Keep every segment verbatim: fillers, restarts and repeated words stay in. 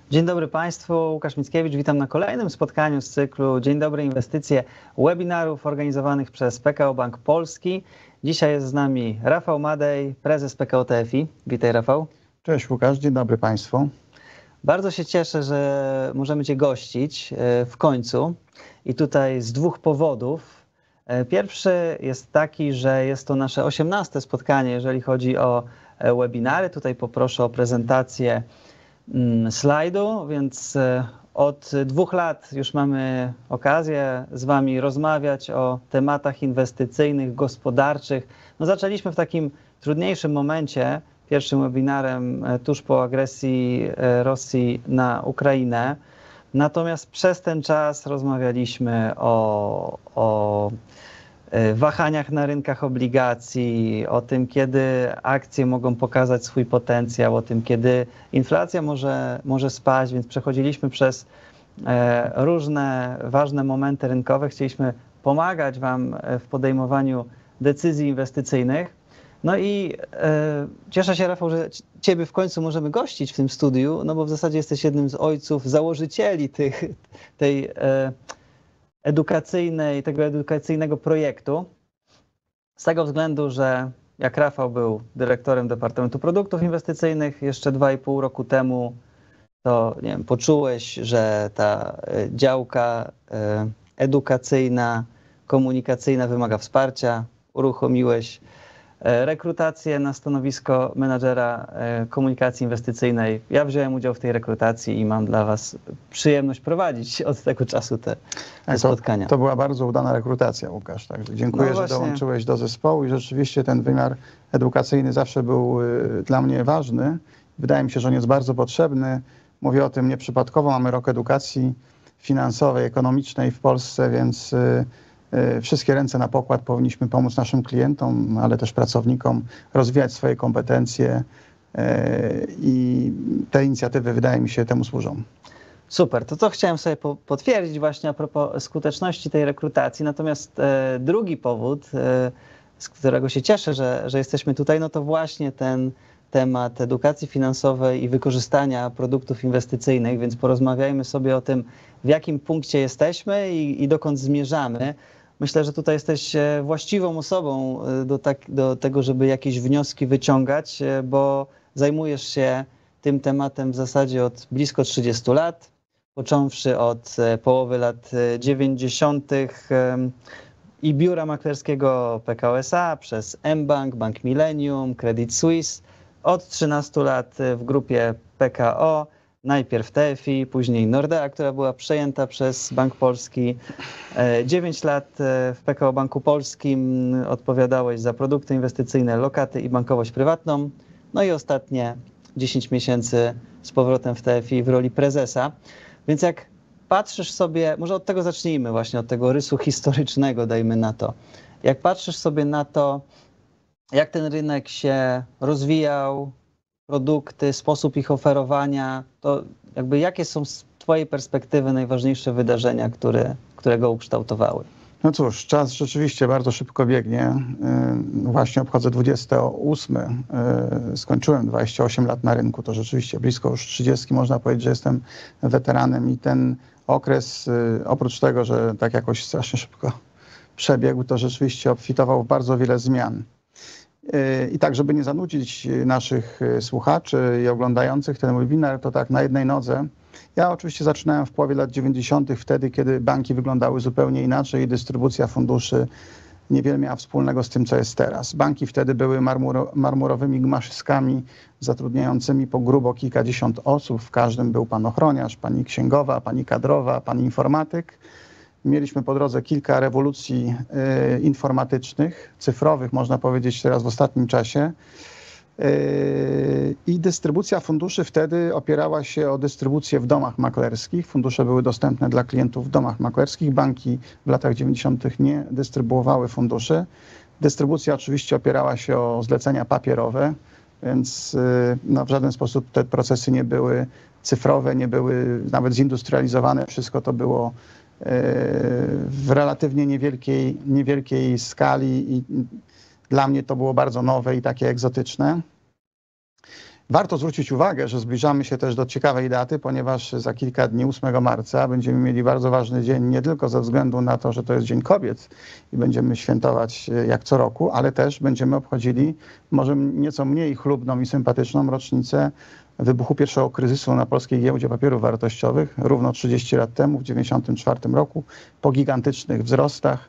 Dzień dobry Państwu, Łukasz Mickiewicz. Witam na kolejnym spotkaniu z cyklu Dzień dobry Inwestycje, webinarów organizowanych przez P K O Bank Polski. Dzisiaj jest z nami Rafał Madej, prezes P K O T F I. Witaj, Rafał. Cześć Łukasz, dzień dobry Państwu. Bardzo się cieszę, że możemy Cię gościć w końcu i tutaj z dwóch powodów. Pierwszy jest taki, że jest to nasze osiemnaste spotkanie, jeżeli chodzi o webinary. Tutaj poproszę o prezentację slajdu, więc od dwóch lat już mamy okazję z Wami rozmawiać o tematach inwestycyjnych, gospodarczych. No, zaczęliśmy w takim trudniejszym momencie, pierwszym webinarem tuż po agresji Rosji na Ukrainę. Natomiast przez ten czas rozmawialiśmy o, o wahaniach na rynkach obligacji, o tym, kiedy akcje mogą pokazać swój potencjał, o tym, kiedy inflacja może, może spaść, więc przechodziliśmy przez różne ważne momenty rynkowe. Chcieliśmy pomagać Wam w podejmowaniu decyzji inwestycyjnych. No i e, cieszę się, Rafał, że Ciebie w końcu możemy gościć w tym studiu, no bo w zasadzie jesteś jednym z ojców, założycieli tych, tej e, edukacyjnej, tego edukacyjnego projektu. Z tego względu, że jak Rafał był dyrektorem Departamentu Produktów Inwestycyjnych jeszcze dwa i pół roku temu, to nie wiem, poczułeś, że ta działka e, edukacyjna, komunikacyjna wymaga wsparcia, uruchomiłeś rekrutację na stanowisko menadżera komunikacji inwestycyjnej. Ja wziąłem udział w tej rekrutacji i mam dla Was przyjemność prowadzić od tego czasu te, te to, spotkania. To była bardzo udana rekrutacja, Łukasz. Także dziękuję, no że dołączyłeś do zespołu i rzeczywiście ten wymiar edukacyjny zawsze był dla mnie ważny. Wydaje mi się, że on jest bardzo potrzebny. Mówię o tym nieprzypadkowo. Mamy rok edukacji finansowej, ekonomicznej w Polsce, więc wszystkie ręce na pokład powinniśmy pomóc naszym klientom, ale też pracownikom rozwijać swoje kompetencje i te inicjatywy, wydaje mi się, temu służą. Super, to co chciałem sobie potwierdzić właśnie a propos skuteczności tej rekrutacji. Natomiast e, drugi powód, e, z którego się cieszę, że, że jesteśmy tutaj, no to właśnie ten temat edukacji finansowej i wykorzystania produktów inwestycyjnych, więc porozmawiajmy sobie o tym, w jakim punkcie jesteśmy i, i dokąd zmierzamy. Myślę, że tutaj jesteś właściwą osobą do, tak, do tego, żeby jakieś wnioski wyciągać, bo zajmujesz się tym tematem w zasadzie od blisko trzydziestu lat, począwszy od połowy lat dziewięćdziesiątych i biura maklerskiego P K O S A, przez mBank, Bank Millennium, Credit Suisse, od trzynastu lat w grupie P K O, najpierw T F I, później Nordea, która była przejęta przez Bank Polski. dziewięć lat w P K O Banku Polskim odpowiadałeś za produkty inwestycyjne, lokaty i bankowość prywatną. No i ostatnie dziesięć miesięcy z powrotem w T F I w roli prezesa. Więc jak patrzysz sobie, może od tego zacznijmy właśnie, od tego rysu historycznego, dajmy na to. Jak patrzysz sobie na to, jak ten rynek się rozwijał, produkty, sposób ich oferowania, to jakby jakie są z Twojej perspektywy najważniejsze wydarzenia, które, które go ukształtowały? No cóż, czas rzeczywiście bardzo szybko biegnie. Właśnie obchodzę dwudziesty ósmy. Skończyłem dwadzieścia osiem lat na rynku, to rzeczywiście blisko już trzydzieści. Można powiedzieć, że jestem weteranem i ten okres, oprócz tego, że tak jakoś strasznie szybko przebiegł, to rzeczywiście obfitował w bardzo wiele zmian. I tak, żeby nie zanudzić naszych słuchaczy i oglądających ten webinar, to tak na jednej nodze. Ja oczywiście zaczynałem w połowie lat dziewięćdziesiątych, wtedy, kiedy banki wyglądały zupełnie inaczej i dystrybucja funduszy niewiele miała wspólnego z tym, co jest teraz. Banki wtedy były marmuro, marmurowymi gmaszyskami zatrudniającymi po grubo kilkadziesiąt osób. W każdym był pan ochroniarz, pani księgowa, pani kadrowa, pan informatyk. Mieliśmy po drodze kilka rewolucji y, informatycznych, cyfrowych, można powiedzieć teraz w ostatnim czasie. Y, I dystrybucja funduszy wtedy opierała się o dystrybucję w domach maklerskich. Fundusze były dostępne dla klientów w domach maklerskich. Banki w latach dziewięćdziesiątych nie dystrybuowały funduszy. Dystrybucja oczywiście opierała się o zlecenia papierowe, więc y, no, w żaden sposób te procesy nie były cyfrowe, nie były nawet zindustrializowane. Wszystko to było w relatywnie niewielkiej, niewielkiej skali i dla mnie to było bardzo nowe i takie egzotyczne. Warto zwrócić uwagę, że zbliżamy się też do ciekawej daty, ponieważ za kilka dni, ósmego marca, będziemy mieli bardzo ważny dzień, nie tylko ze względu na to, że to jest Dzień Kobiet i będziemy świętować jak co roku, ale też będziemy obchodzili może nieco mniej chlubną i sympatyczną rocznicę wybuchu pierwszego kryzysu na polskiej giełdzie papierów wartościowych równo trzydzieści lat temu, w dziewięćdziesiątym czwartym roku, po gigantycznych wzrostach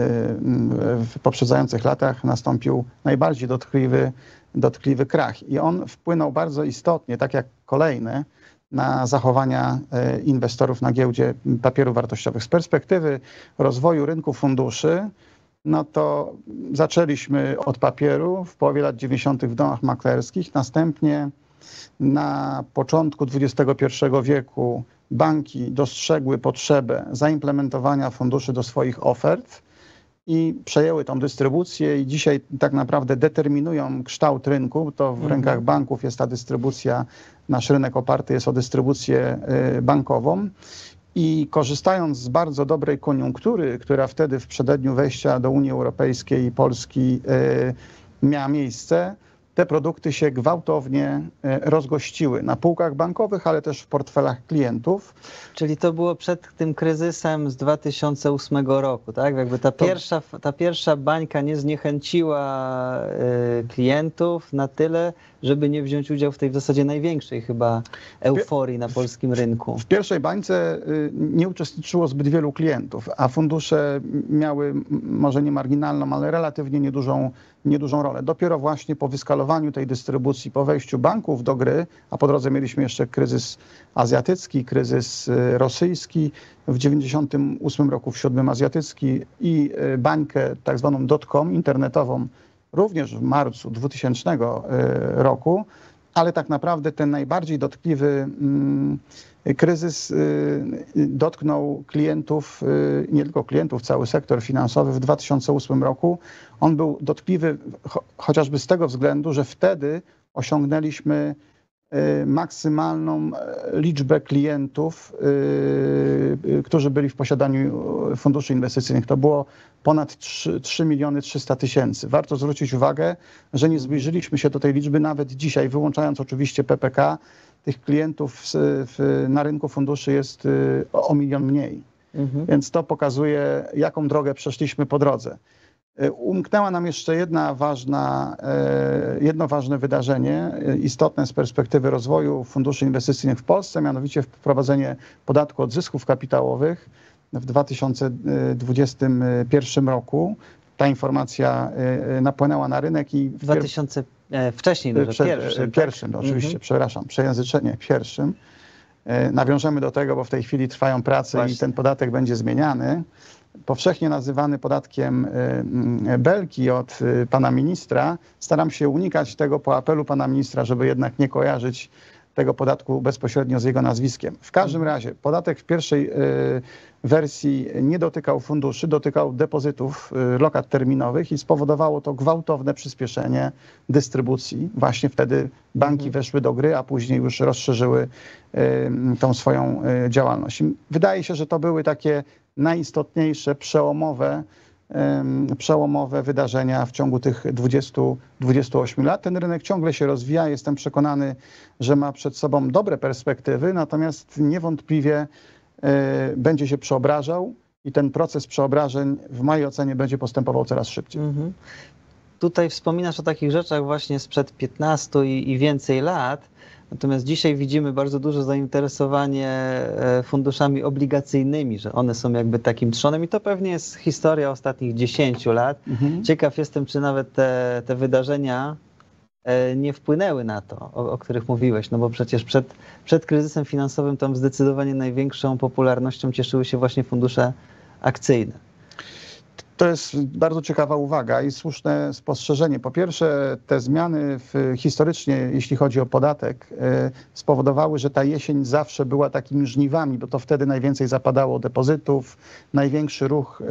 w poprzedzających latach nastąpił najbardziej dotkliwy, dotkliwy krach. I on wpłynął bardzo istotnie, tak jak kolejne, na zachowania inwestorów na giełdzie papierów wartościowych. Z perspektywy rozwoju rynku funduszy, no to zaczęliśmy od papieru w połowie lat dziewięćdziesiątych w domach maklerskich, następnie na początku dwudziestego pierwszego wieku banki dostrzegły potrzebę zaimplementowania funduszy do swoich ofert i przejęły tą dystrybucję i dzisiaj tak naprawdę determinują kształt rynku. To w rękach banków jest ta dystrybucja, nasz rynek oparty jest o dystrybucję bankową i korzystając z bardzo dobrej koniunktury, która wtedy w przededniu wejścia do Unii Europejskiej i Polski miała miejsce, te produkty się gwałtownie rozgościły na półkach bankowych, ale też w portfelach klientów. Czyli to było przed tym kryzysem z dwa tysiące ósmego roku, tak? Jakby ta pierwsza, ta pierwsza bańka nie zniechęciła y, klientów na tyle, żeby nie wziąć udziału w tej w zasadzie największej chyba euforii na polskim rynku. W pierwszej bańce nie uczestniczyło zbyt wielu klientów, a fundusze miały może nie marginalną, ale relatywnie niedużą, niedużą rolę. Dopiero właśnie po wyskalowaniu tej dystrybucji, po wejściu banków do gry, a po drodze mieliśmy jeszcze kryzys azjatycki, kryzys rosyjski, w dziewięćdziesiątym ósmym roku, w siódmym azjatycki i bańkę tak zwaną dot-com internetową, również w marcu dwutysięcznego roku, ale tak naprawdę ten najbardziej dotkliwy kryzys dotknął klientów, nie tylko klientów, cały sektor finansowy w dwa tysiące ósmym roku. On był dotkliwy chociażby z tego względu, że wtedy osiągnęliśmy maksymalną liczbę klientów, którzy byli w posiadaniu funduszy inwestycyjnych. To było ponad trzy miliony trzysta tysięcy. Warto zwrócić uwagę, że nie zbliżyliśmy się do tej liczby nawet dzisiaj, wyłączając oczywiście P P K. Tych klientów w, w, na rynku funduszy jest o, o milion mniej. Mhm. Więc to pokazuje, jaką drogę przeszliśmy po drodze. Umknęła nam jeszcze jedna ważna, jedno ważne wydarzenie, istotne z perspektywy rozwoju funduszy inwestycyjnych w Polsce, mianowicie wprowadzenie podatku od zysków kapitałowych w dwa tysiące dwudziestym pierwszym roku. Ta informacja napłynęła na rynek i... W dwa tysiące wcześniej, no, przed, pierwszym. Pierwszym, tak? Oczywiście, mhm. przepraszam, przejęzyczenie pierwszym. Nawiążemy do tego, bo w tej chwili trwają prace Właśnie. i ten podatek będzie zmieniany. Powszechnie nazywany podatkiem belki od pana ministra. Staram się unikać tego po apelu pana ministra, żeby jednak nie kojarzyć tego podatku bezpośrednio z jego nazwiskiem. W każdym razie podatek w pierwszej wersji nie dotykał funduszy, dotykał depozytów lokat terminowych i spowodowało to gwałtowne przyspieszenie dystrybucji. Właśnie wtedy banki mhm. weszły do gry, a później już rozszerzyły tą swoją działalność. Wydaje się, że to były takie najistotniejsze, przełomowe, przełomowe wydarzenia w ciągu tych dwudziestu, dwudziestu ośmiu lat. Ten rynek ciągle się rozwija. Jestem przekonany, że ma przed sobą dobre perspektywy, natomiast niewątpliwie będzie się przeobrażał i ten proces przeobrażeń w mojej ocenie będzie postępował coraz szybciej. Mhm. Tutaj wspominasz o takich rzeczach właśnie sprzed piętnastu i, i więcej lat. Natomiast dzisiaj widzimy bardzo duże zainteresowanie funduszami obligacyjnymi, że one są jakby takim trzonem i to pewnie jest historia ostatnich dziesięciu lat. Mhm. Ciekaw jestem, czy nawet te, te wydarzenia nie wpłynęły na to, o, o których mówiłeś, no bo przecież przed, przed kryzysem finansowym tam zdecydowanie największą popularnością cieszyły się właśnie fundusze akcyjne. To jest bardzo ciekawa uwaga i słuszne spostrzeżenie. Po pierwsze, te zmiany w, historycznie, jeśli chodzi o podatek, spowodowały, że ta jesień zawsze była takimi żniwami, bo to wtedy najwięcej zapadało depozytów, największy ruch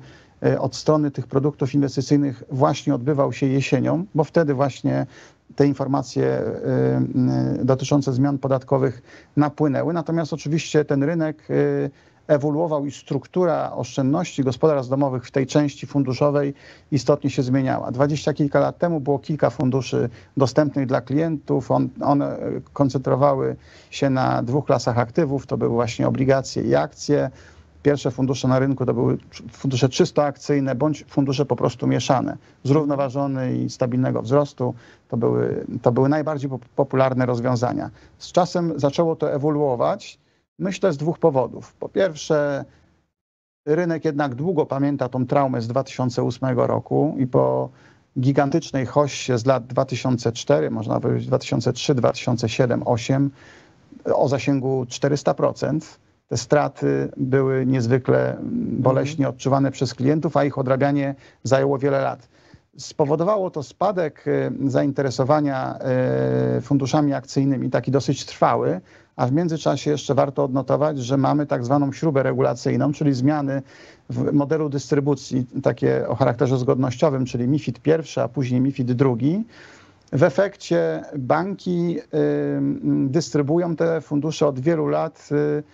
od strony tych produktów inwestycyjnych właśnie odbywał się jesienią, bo wtedy właśnie te informacje dotyczące zmian podatkowych napłynęły. Natomiast oczywiście ten rynek ewoluował i struktura oszczędności gospodarstw domowych w tej części funduszowej istotnie się zmieniała. Dwadzieścia kilka lat temu było kilka funduszy dostępnych dla klientów. On, one koncentrowały się na dwóch klasach aktywów. To były właśnie obligacje i akcje. Pierwsze fundusze na rynku to były fundusze czysto akcyjne bądź fundusze po prostu mieszane, zrównoważone i stabilnego wzrostu. To były, to były najbardziej popularne rozwiązania. Z czasem zaczęło to ewoluować, myślę z dwóch powodów. Po pierwsze, rynek jednak długo pamięta tą traumę z dwa tysiące ósmego roku i po gigantycznej hoście z lat dwa tysiące cztery, można powiedzieć dwa tysiące trzy, dwa tysiące siedem, dwa tysiące osiem o zasięgu czterysta procent. Te straty były niezwykle boleśnie odczuwane przez klientów, a ich odrabianie zajęło wiele lat. Spowodowało to spadek zainteresowania funduszami akcyjnymi, taki dosyć trwały, a w międzyczasie jeszcze warto odnotować, że mamy tak zwaną śrubę regulacyjną, czyli zmiany w modelu dystrybucji, takie o charakterze zgodnościowym, czyli MiFID pierwszy, a później MiFID drugi. W efekcie banki dystrybuują te fundusze od wielu lat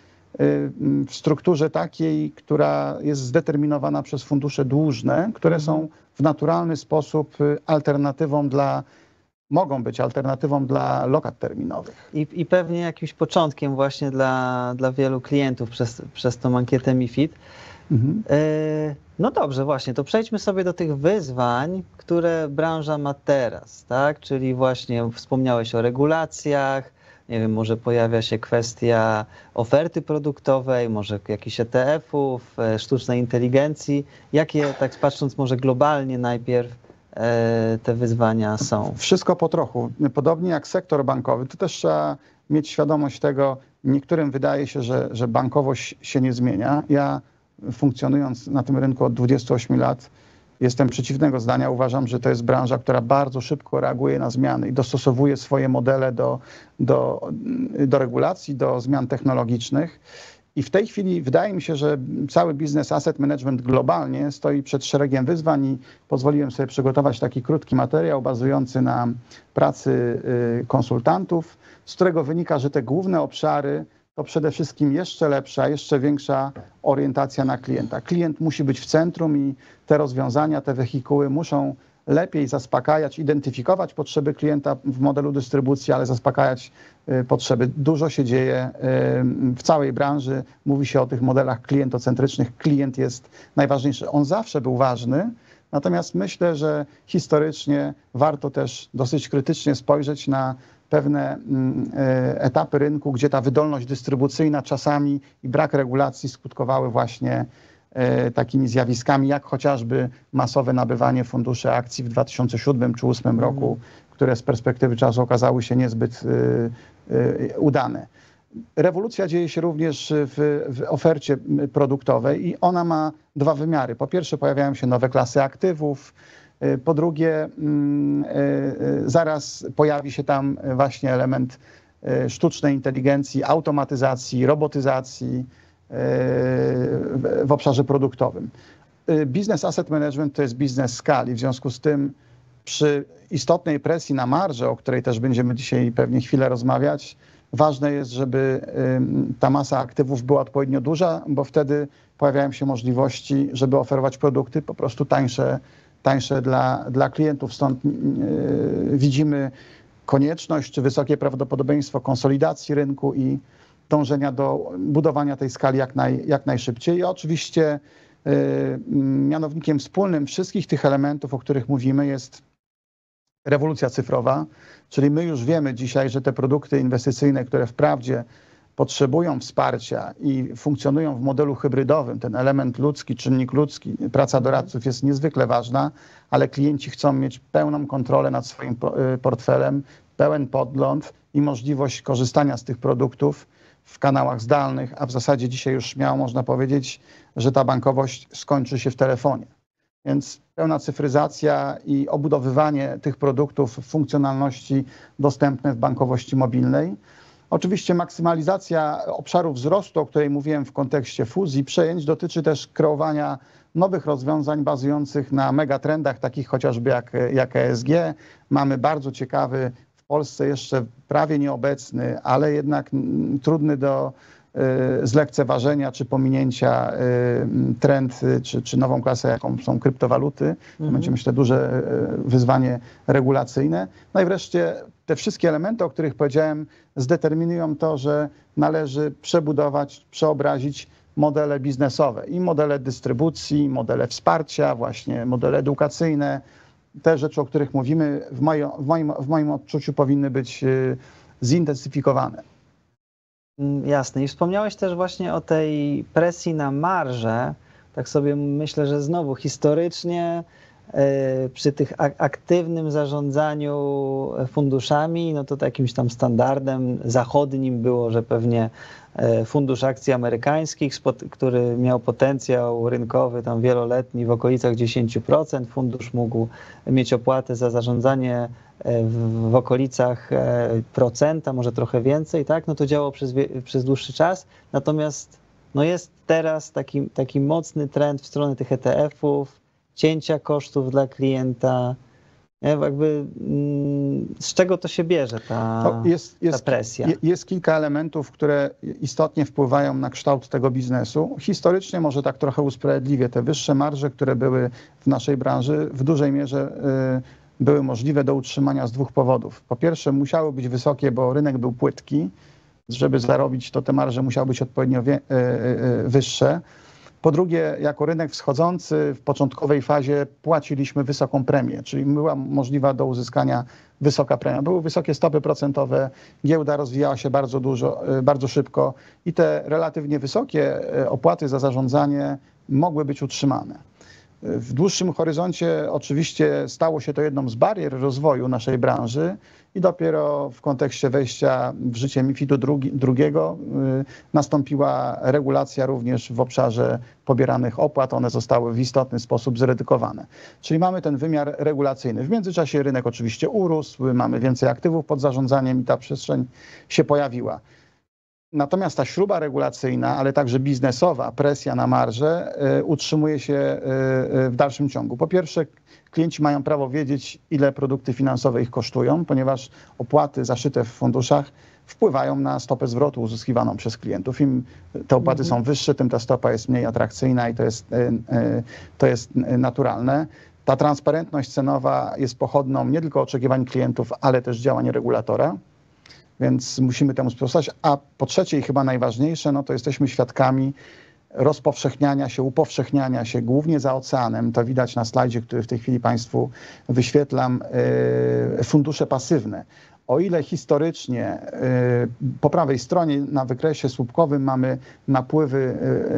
w strukturze takiej, która jest zdeterminowana przez fundusze dłużne, które są w naturalny sposób alternatywą dla, mogą być alternatywą dla lokat terminowych. I, i pewnie jakimś początkiem właśnie dla, dla wielu klientów przez, przez tą ankietę MiFID. Mhm. Yy, no dobrze, właśnie, to przejdźmy sobie do tych wyzwań, które branża ma teraz, tak? Czyli właśnie wspomniałeś o regulacjach, nie wiem, może pojawia się kwestia oferty produktowej, może jakichś E T F-ów, sztucznej inteligencji. Jakie, tak patrząc może globalnie najpierw, te wyzwania są? Wszystko po trochu. Podobnie jak sektor bankowy, to też trzeba mieć świadomość tego, niektórym wydaje się, że, że bankowość się nie zmienia. Ja funkcjonując na tym rynku od dwudziestu ośmiu lat, jestem przeciwnego zdania. Uważam, że to jest branża, która bardzo szybko reaguje na zmiany i dostosowuje swoje modele do, do, do regulacji, do zmian technologicznych. I w tej chwili wydaje mi się, że cały biznes asset management globalnie stoi przed szeregiem wyzwań i pozwoliłem sobie przygotować taki krótki materiał bazujący na pracy konsultantów, z którego wynika, że te główne obszary to przede wszystkim jeszcze lepsza, jeszcze większa orientacja na klienta. Klient musi być w centrum i te rozwiązania, te wehikuły muszą lepiej zaspokajać, identyfikować potrzeby klienta w modelu dystrybucji, ale zaspokajać potrzeby. Dużo się dzieje w całej branży. Mówi się o tych modelach klientocentrycznych. Klient jest najważniejszy. On zawsze był ważny, natomiast myślę, że historycznie warto też dosyć krytycznie spojrzeć na pewne etapy rynku, gdzie ta wydolność dystrybucyjna czasami i brak regulacji skutkowały właśnie takimi zjawiskami, jak chociażby masowe nabywanie funduszy akcji w dwa tysiące siódmym czy dwa tysiące ósmym roku, które z perspektywy czasu okazały się niezbyt udane. Rewolucja dzieje się również w, w ofercie produktowej i ona ma dwa wymiary. Po pierwsze, pojawiają się nowe klasy aktywów. Po drugie, zaraz pojawi się tam właśnie element sztucznej inteligencji, automatyzacji, robotyzacji w obszarze produktowym. Biznes asset management to jest biznes skali, w związku z tym przy istotnej presji na marżę, o której też będziemy dzisiaj pewnie chwilę rozmawiać, ważne jest, żeby ta masa aktywów była odpowiednio duża, bo wtedy pojawiają się możliwości, żeby oferować produkty po prostu tańsze, tańsze dla, dla klientów. Stąd yy, widzimy konieczność czy wysokie prawdopodobieństwo konsolidacji rynku i dążenia do budowania tej skali jak, naj, jak najszybciej. I oczywiście yy, mianownikiem wspólnym wszystkich tych elementów, o których mówimy, jest rewolucja cyfrowa, czyli my już wiemy dzisiaj, że te produkty inwestycyjne, które wprawdzie potrzebują wsparcia i funkcjonują w modelu hybrydowym, ten element ludzki, czynnik ludzki, praca doradców jest niezwykle ważna, ale klienci chcą mieć pełną kontrolę nad swoim portfelem, pełen podgląd i możliwość korzystania z tych produktów w kanałach zdalnych, a w zasadzie dzisiaj już śmiało można powiedzieć, że ta bankowość skończy się w telefonie. Więc pełna cyfryzacja i obudowywanie tych produktów w funkcjonalności dostępne w bankowości mobilnej. Oczywiście maksymalizacja obszaru wzrostu, o której mówiłem w kontekście fuzji, przejęć, dotyczy też kreowania nowych rozwiązań bazujących na megatrendach, takich chociażby jak, jak E S G. Mamy bardzo ciekawy, w Polsce jeszcze prawie nieobecny, ale jednak trudny do z lekceważenia czy pominięcia trend, czy, czy nową klasę, jaką są kryptowaluty. To Mhm. będzie, myślę, duże wyzwanie regulacyjne. No i wreszcie te wszystkie elementy, o których powiedziałem, zdeterminują to, że należy przebudować, przeobrazić modele biznesowe i modele dystrybucji, modele wsparcia, właśnie modele edukacyjne. Te rzeczy, o których mówimy, w moim, w moim, w moim odczuciu powinny być zintensyfikowane. Jasne. I wspomniałeś też właśnie o tej presji na marżę. Tak sobie myślę, że znowu historycznie przy tych aktywnym zarządzaniu funduszami, no to jakimś tam standardem zachodnim było, że pewnie fundusz akcji amerykańskich, który miał potencjał rynkowy tam wieloletni w okolicach dziesięć procent, fundusz mógł mieć opłatę za zarządzanie w, w okolicach procenta, może trochę więcej, tak? No to działało przez, przez dłuższy czas, natomiast no jest teraz taki, taki mocny trend w stronę tych E T F-ów, cięcia kosztów dla klienta. Jakby, z czego to się bierze, ta, no jest, jest, ta presja? Jest kilka elementów, które istotnie wpływają na kształt tego biznesu. Historycznie może tak trochę usprawiedliwie. Te wyższe marże, które były w naszej branży, w dużej mierze y, były możliwe do utrzymania z dwóch powodów. Po pierwsze, musiały być wysokie, bo rynek był płytki. Żeby zarobić, to te marże musiały być odpowiednio wie, y, y, wyższe. Po drugie, jako rynek wschodzący w początkowej fazie płaciliśmy wysoką premię, czyli była możliwa do uzyskania wysoka premia. Były wysokie stopy procentowe, giełda rozwijała się bardzo dużo, bardzo szybko i te relatywnie wysokie opłaty za zarządzanie mogły być utrzymane. W dłuższym horyzoncie oczywiście stało się to jedną z barier rozwoju naszej branży i dopiero w kontekście wejścia w życie mifidu drugiego nastąpiła regulacja również w obszarze pobieranych opłat. One zostały w istotny sposób zredukowane. Czyli mamy ten wymiar regulacyjny. W międzyczasie rynek oczywiście urósł, mamy więcej aktywów pod zarządzaniem i ta przestrzeń się pojawiła. Natomiast ta śruba regulacyjna, ale także biznesowa, presja na marżę y, utrzymuje się y, y, w dalszym ciągu. Po pierwsze, klienci mają prawo wiedzieć, ile produkty finansowe ich kosztują, ponieważ opłaty zaszyte w funduszach wpływają na stopę zwrotu uzyskiwaną przez klientów. Im te opłaty mhm. są wyższe, tym ta stopa jest mniej atrakcyjna i to jest, y, y, to jest naturalne. Ta transparentność cenowa jest pochodną nie tylko oczekiwań klientów, ale też działań regulatora. Więc musimy temu sprostać. A po trzecie i chyba najważniejsze, no to jesteśmy świadkami rozpowszechniania się, upowszechniania się, głównie za oceanem. To widać na slajdzie, który w tej chwili Państwu wyświetlam, fundusze pasywne. O ile historycznie po prawej stronie na wykresie słupkowym mamy napływy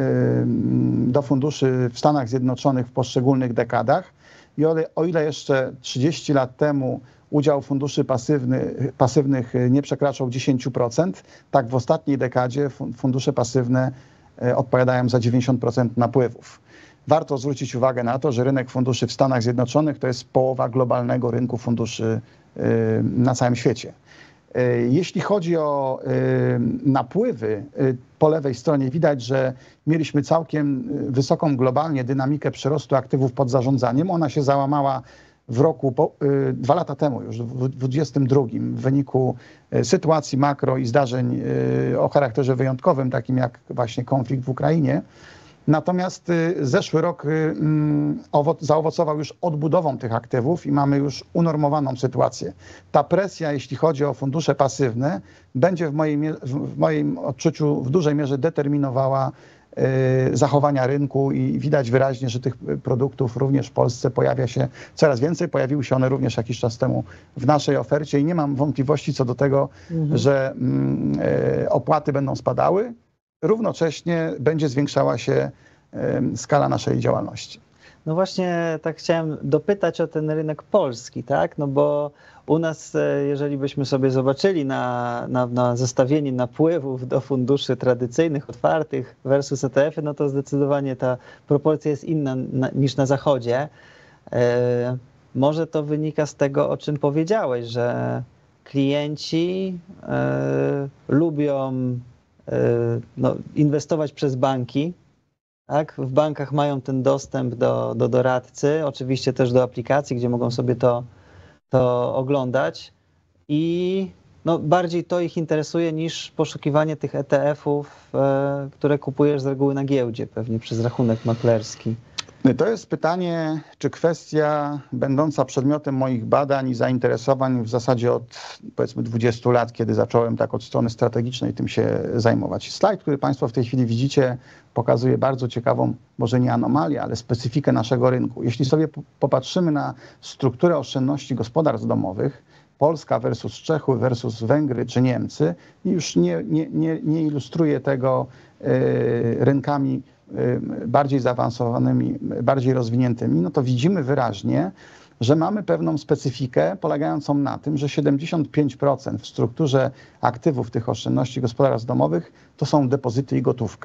do funduszy w Stanach Zjednoczonych w poszczególnych dekadach i o ile jeszcze trzydzieści lat temu udział funduszy pasywny, pasywnych nie przekraczał dziesięć procent, tak w ostatniej dekadzie fundusze pasywne odpowiadają za dziewięćdziesiąt procent napływów. Warto zwrócić uwagę na to, że rynek funduszy w Stanach Zjednoczonych to jest połowa globalnego rynku funduszy na całym świecie. Jeśli chodzi o napływy, po lewej stronie widać, że mieliśmy całkiem wysoką globalnie dynamikę przyrostu aktywów pod zarządzaniem. Ona się załamała w roku, po, y, dwa lata temu już, w dwudziestym drugim, w wyniku y, sytuacji makro i zdarzeń y, o charakterze wyjątkowym, takim jak właśnie konflikt w Ukrainie. Natomiast y, zeszły rok y, y, owoc, zaowocował już odbudową tych aktywów i mamy już unormowaną sytuację. Ta presja, jeśli chodzi o fundusze pasywne, będzie w moim, w moim odczuciu w dużej mierze determinowała zachowania rynku i widać wyraźnie, że tych produktów również w Polsce pojawia się coraz więcej. Pojawiły się one również jakiś czas temu w naszej ofercie i nie mam wątpliwości co do tego, mhm. że mm, opłaty będą spadały. Równocześnie będzie zwiększała się y, skala naszej działalności. No właśnie tak chciałem dopytać o ten rynek polski, tak? No bo u nas, jeżeli byśmy sobie zobaczyli na, na, na zestawienie napływów do funduszy tradycyjnych, otwartych versus E T F-y, no to zdecydowanie ta proporcja jest inna na, niż na zachodzie. E, może to wynika z tego, o czym powiedziałeś, że klienci e, lubią e, no, inwestować przez banki. Tak? W bankach mają ten dostęp do, do doradcy, oczywiście też do aplikacji, gdzie mogą sobie to, to oglądać i no, bardziej to ich interesuje niż poszukiwanie tych E T F-ów, e, które kupujesz z reguły na giełdzie, pewnie przez rachunek maklerski. To jest pytanie, czy kwestia będąca przedmiotem moich badań i zainteresowań w zasadzie od powiedzmy dwudziestu lat, kiedy zacząłem tak od strony strategicznej tym się zajmować. Slajd, który Państwo w tej chwili widzicie, pokazuje bardzo ciekawą, może nie anomalię, ale specyfikę naszego rynku. Jeśli sobie popatrzymy na strukturę oszczędności gospodarstw domowych, Polska versus Czechy versus Węgry czy Niemcy, i już nie, nie, nie, nie ilustruję tego yy, rynkami bardziej zaawansowanymi, bardziej rozwiniętymi, no to widzimy wyraźnie, że mamy pewną specyfikę polegającą na tym, że siedemdziesiąt pięć procent w strukturze aktywów tych oszczędności gospodarstw domowych to są depozyty i gotówka.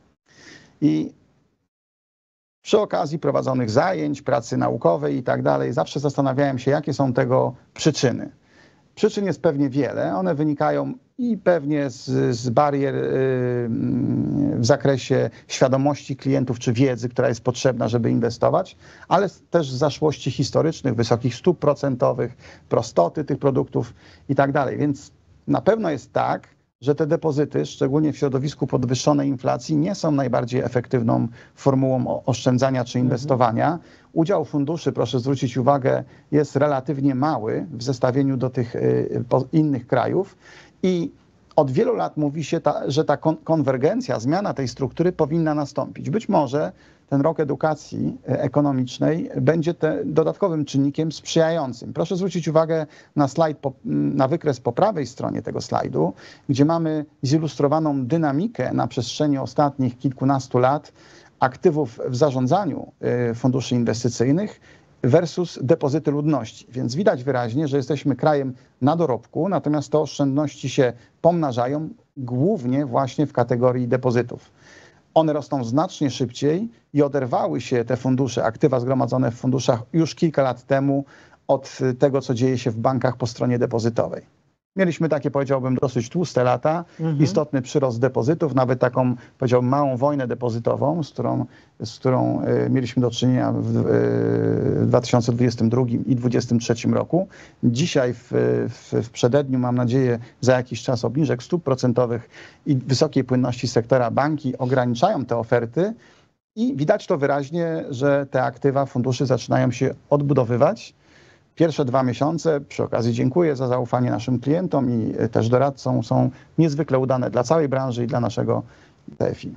I przy okazji prowadzonych zajęć, pracy naukowej i tak dalej, zawsze zastanawiałem się, jakie są tego przyczyny. Przyczyn jest pewnie wiele, one wynikają i pewnie z, z barier w zakresie świadomości klientów czy wiedzy, która jest potrzebna, żeby inwestować, ale też z zaszłości historycznych, wysokich stóp procentowych, prostoty tych produktów i tak dalej. Więc na pewno jest tak, że te depozyty, szczególnie w środowisku podwyższonej inflacji, nie są najbardziej efektywną formułą oszczędzania czy inwestowania. Udział funduszy, proszę zwrócić uwagę, jest relatywnie mały w zestawieniu do tych innych krajów i od wielu lat mówi się, ta, że ta konwergencja, zmiana tej struktury powinna nastąpić. Być może ten rok edukacji ekonomicznej będzie te dodatkowym czynnikiem sprzyjającym. Proszę zwrócić uwagę na slajd, po, na wykres po prawej stronie tego slajdu, gdzie mamy zilustrowaną dynamikę na przestrzeni ostatnich kilkunastu lat aktywów w zarządzaniu funduszy inwestycyjnych versus depozyty ludności. Więc widać wyraźnie, że jesteśmy krajem na dorobku, natomiast te oszczędności się pomnażają głównie właśnie w kategorii depozytów. One rosną znacznie szybciej i oderwały się te fundusze, aktywa zgromadzone w funduszach już kilka lat temu od tego, co dzieje się w bankach po stronie depozytowej. Mieliśmy takie, powiedziałbym, dosyć tłuste lata, mhm. istotny przyrost depozytów, nawet taką, powiedziałbym, małą wojnę depozytową, z którą, z którą y, mieliśmy do czynienia w, w dwa tysiące dwudziestym drugim i dwa tysiące dwudziestym trzecim roku. Dzisiaj w, w, w przededniu, mam nadzieję, za jakiś czas obniżek stóp procentowych i wysokiej płynności sektora banki ograniczają te oferty i widać to wyraźnie, że te aktywa funduszy zaczynają się odbudowywać. Pierwsze dwa miesiące, przy okazji dziękuję za zaufanie naszym klientom i też doradcom, są niezwykle udane dla całej branży i dla naszego T F I.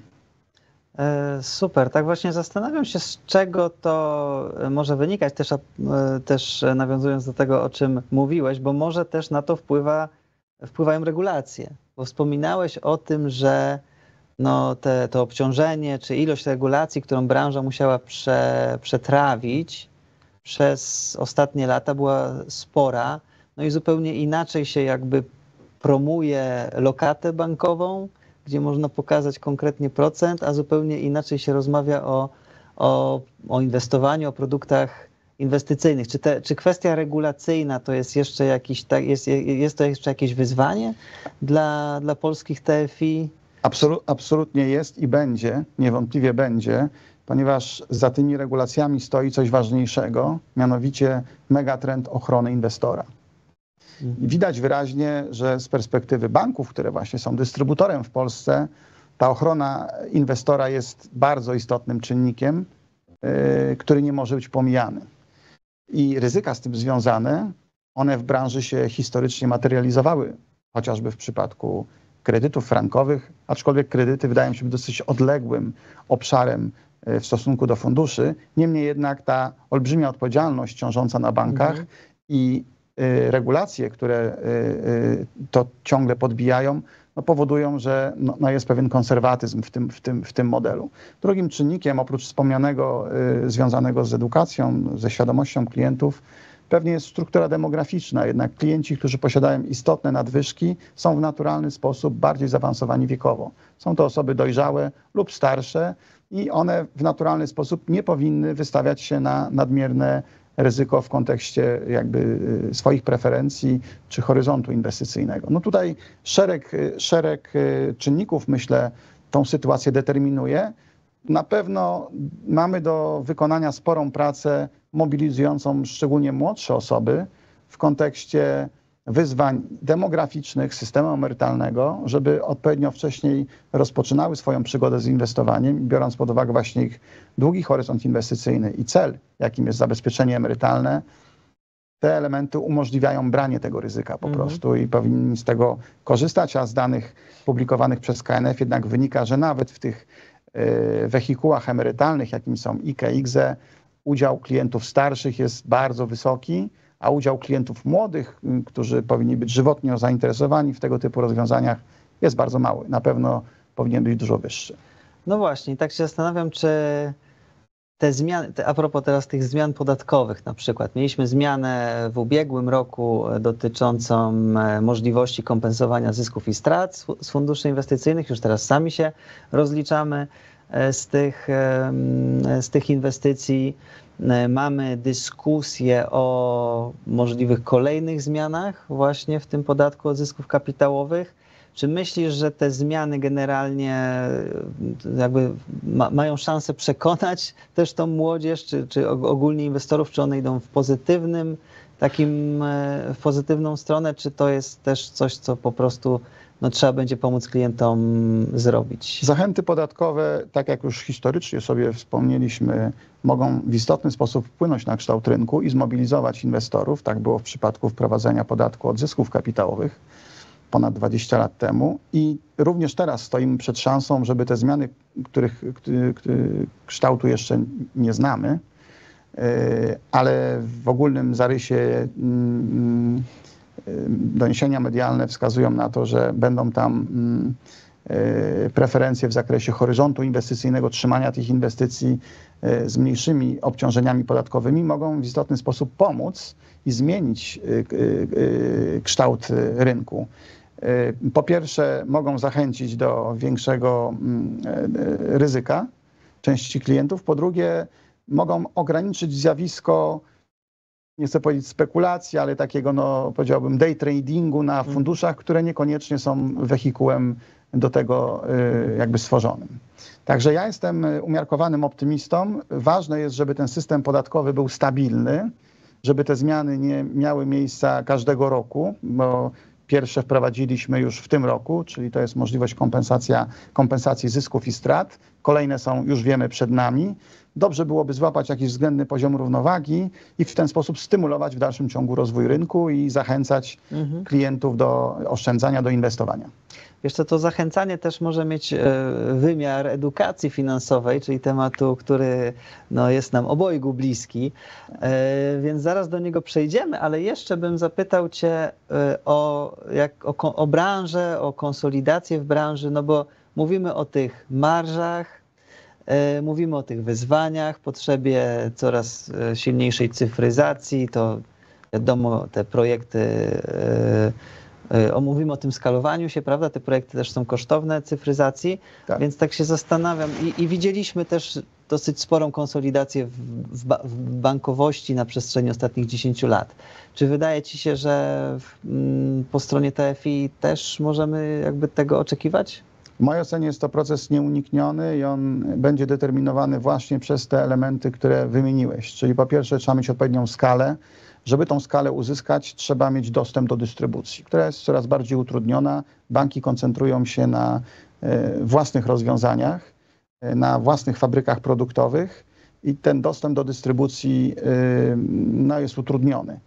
Super, tak właśnie zastanawiam się, z czego to może wynikać, też, też nawiązując do tego, o czym mówiłeś, bo może też na to wpływa, wpływają regulacje, bo wspominałeś o tym, że no te, to obciążenie czy ilość regulacji, którą branża musiała prze, przetrawić przez ostatnie lata była spora, no i zupełnie inaczej się jakby promuje lokatę bankową, gdzie można pokazać konkretnie procent, a zupełnie inaczej się rozmawia o, o, o inwestowaniu, o produktach inwestycyjnych. Czy, te, czy kwestia regulacyjna to jest jeszcze jakiś, jest, jest to jeszcze jakieś wyzwanie dla, dla polskich T F I? Absolut, absolutnie jest i będzie, niewątpliwie będzie, ponieważ za tymi regulacjami stoi coś ważniejszego, mianowicie megatrend ochrony inwestora. I widać wyraźnie, że z perspektywy banków, które właśnie są dystrybutorem w Polsce, ta ochrona inwestora jest bardzo istotnym czynnikiem, yy, który nie może być pomijany. I ryzyka z tym związane, one w branży się historycznie materializowały, chociażby w przypadku kredytów frankowych, aczkolwiek kredyty wydają się być dosyć odległym obszarem w stosunku do funduszy. Niemniej jednak ta olbrzymia odpowiedzialność ciążąca na bankach mhm. i y, regulacje, które y, y, to ciągle podbijają, no, powodują, że no, no jest pewien konserwatyzm w tym, w, tym, w tym modelu. Drugim czynnikiem, oprócz wspomnianego y, związanego z edukacją, ze świadomością klientów, pewnie jest struktura demograficzna. Jednak klienci, którzy posiadają istotne nadwyżki, są w naturalny sposób bardziej zaawansowani wiekowo. Są to osoby dojrzałe lub starsze, i one w naturalny sposób nie powinny wystawiać się na nadmierne ryzyko w kontekście jakby swoich preferencji czy horyzontu inwestycyjnego. No tutaj szereg, szereg czynników, myślę, tą sytuację determinuje. Na pewno mamy do wykonania sporą pracę mobilizującą szczególnie młodsze osoby w kontekście wyzwań demograficznych, systemu emerytalnego, żeby odpowiednio wcześniej rozpoczynały swoją przygodę z inwestowaniem, biorąc pod uwagę właśnie ich długi horyzont inwestycyjny i cel, jakim jest zabezpieczenie emerytalne. Te elementy umożliwiają branie tego ryzyka po Mhm. prostu i powinni z tego korzystać, a z danych publikowanych przez K N F jednak wynika, że nawet w tych y, wehikułach emerytalnych, jakimi są I K E, I K Z E, udział klientów starszych jest bardzo wysoki, a udział klientów młodych, y, którzy powinni być żywotnie zainteresowani w tego typu rozwiązaniach, jest bardzo mały. Na pewno powinien być dużo wyższy. No właśnie, tak się zastanawiam, czy te zmiany, te, a propos teraz tych zmian podatkowych na przykład, mieliśmy zmianę w ubiegłym roku dotyczącą możliwości kompensowania zysków i strat z funduszy inwestycyjnych, już teraz sami się rozliczamy z tych, z tych inwestycji. Mamy dyskusję o możliwych kolejnych zmianach właśnie w tym podatku od zysków kapitałowych. Czy myślisz, że te zmiany generalnie jakby ma, mają szansę przekonać też tą młodzież, czy, czy ogólnie inwestorów, czy one idą w pozytywnym, takim, w pozytywną stronę, czy to jest też coś, co po prostu no, trzeba będzie pomóc klientom zrobić? Zachęty podatkowe, tak jak już historycznie sobie wspomnieliśmy, mogą w istotny sposób wpłynąć na kształt rynku i zmobilizować inwestorów. Tak było w przypadku wprowadzenia podatku od zysków kapitałowych ponad dwadzieścia lat temu i również teraz stoimy przed szansą, żeby te zmiany, których, których, których kształtu jeszcze nie znamy, ale w ogólnym zarysie doniesienia medialne wskazują na to, że będą tam preferencje w zakresie horyzontu inwestycyjnego, trzymania tych inwestycji z mniejszymi obciążeniami podatkowymi, mogą w istotny sposób pomóc i zmienić kształt rynku. Po pierwsze, mogą zachęcić do większego ryzyka części klientów. Po drugie, mogą ograniczyć zjawisko, nie chcę powiedzieć spekulacji, ale takiego, no, powiedziałbym, day tradingu na funduszach, które niekoniecznie są wehikułem do tego jakby stworzonym. Także ja jestem umiarkowanym optymistą. Ważne jest, żeby ten system podatkowy był stabilny, żeby te zmiany nie miały miejsca każdego roku, bo pierwsze wprowadziliśmy już w tym roku, czyli to jest możliwość kompensacja, kompensacji zysków i strat. Kolejne są, już wiemy, przed nami. Dobrze byłoby złapać jakiś względny poziom równowagi i w ten sposób stymulować w dalszym ciągu rozwój rynku i zachęcać mhm. klientów do oszczędzania, do inwestowania. Wiesz co, to zachęcanie też może mieć wymiar edukacji finansowej, czyli tematu, który no, jest nam obojgu bliski, więc zaraz do niego przejdziemy, ale jeszcze bym zapytał Cię o, jak, o, o branżę, o konsolidację w branży, no bo mówimy o tych marżach, mówimy o tych wyzwaniach, potrzebie coraz silniejszej cyfryzacji, to wiadomo, te projekty, o, mówimy o tym skalowaniu się, prawda? Te projekty też są kosztowne, cyfryzacji, tak. Więc tak się zastanawiam i, i widzieliśmy też dosyć sporą konsolidację w, w, ba w bankowości na przestrzeni ostatnich dziesięciu lat. Czy wydaje Ci się, że w, m, po stronie T F I też możemy jakby tego oczekiwać? W mojej ocenie jest to proces nieunikniony i on będzie determinowany właśnie przez te elementy, które wymieniłeś. Czyli po pierwsze trzeba mieć odpowiednią skalę. Żeby tą skalę uzyskać, trzeba mieć dostęp do dystrybucji, która jest coraz bardziej utrudniona. Banki koncentrują się na własnych rozwiązaniach, na własnych fabrykach produktowych i ten dostęp do dystrybucji no, jest utrudniony.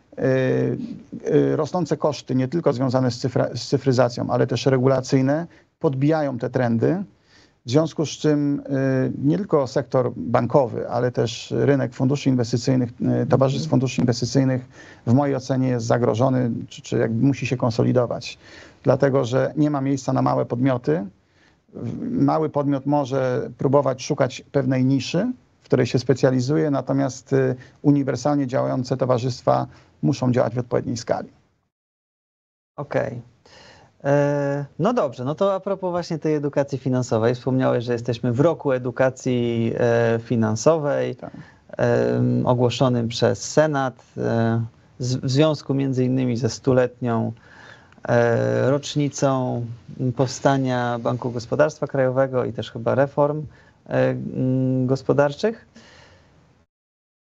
Rosnące koszty, nie tylko związane z, cyfra, z cyfryzacją, ale też regulacyjne, podbijają te trendy. W związku z czym nie tylko sektor bankowy, ale też rynek funduszy inwestycyjnych, towarzystw funduszy inwestycyjnych w mojej ocenie jest zagrożony, czy, czy jakby musi się konsolidować. Dlatego, że nie ma miejsca na małe podmioty. Mały podmiot może próbować szukać pewnej niszy, w której się specjalizuje, natomiast uniwersalnie działające towarzystwa muszą działać w odpowiedniej skali. Okej. Okay. No dobrze, no to a propos właśnie tej edukacji finansowej, wspomniałeś, że jesteśmy w roku edukacji finansowej, tak. ogłoszonym przez Senat w związku między innymi ze stuletnią rocznicą powstania Banku Gospodarstwa Krajowego i też chyba reform gospodarczych.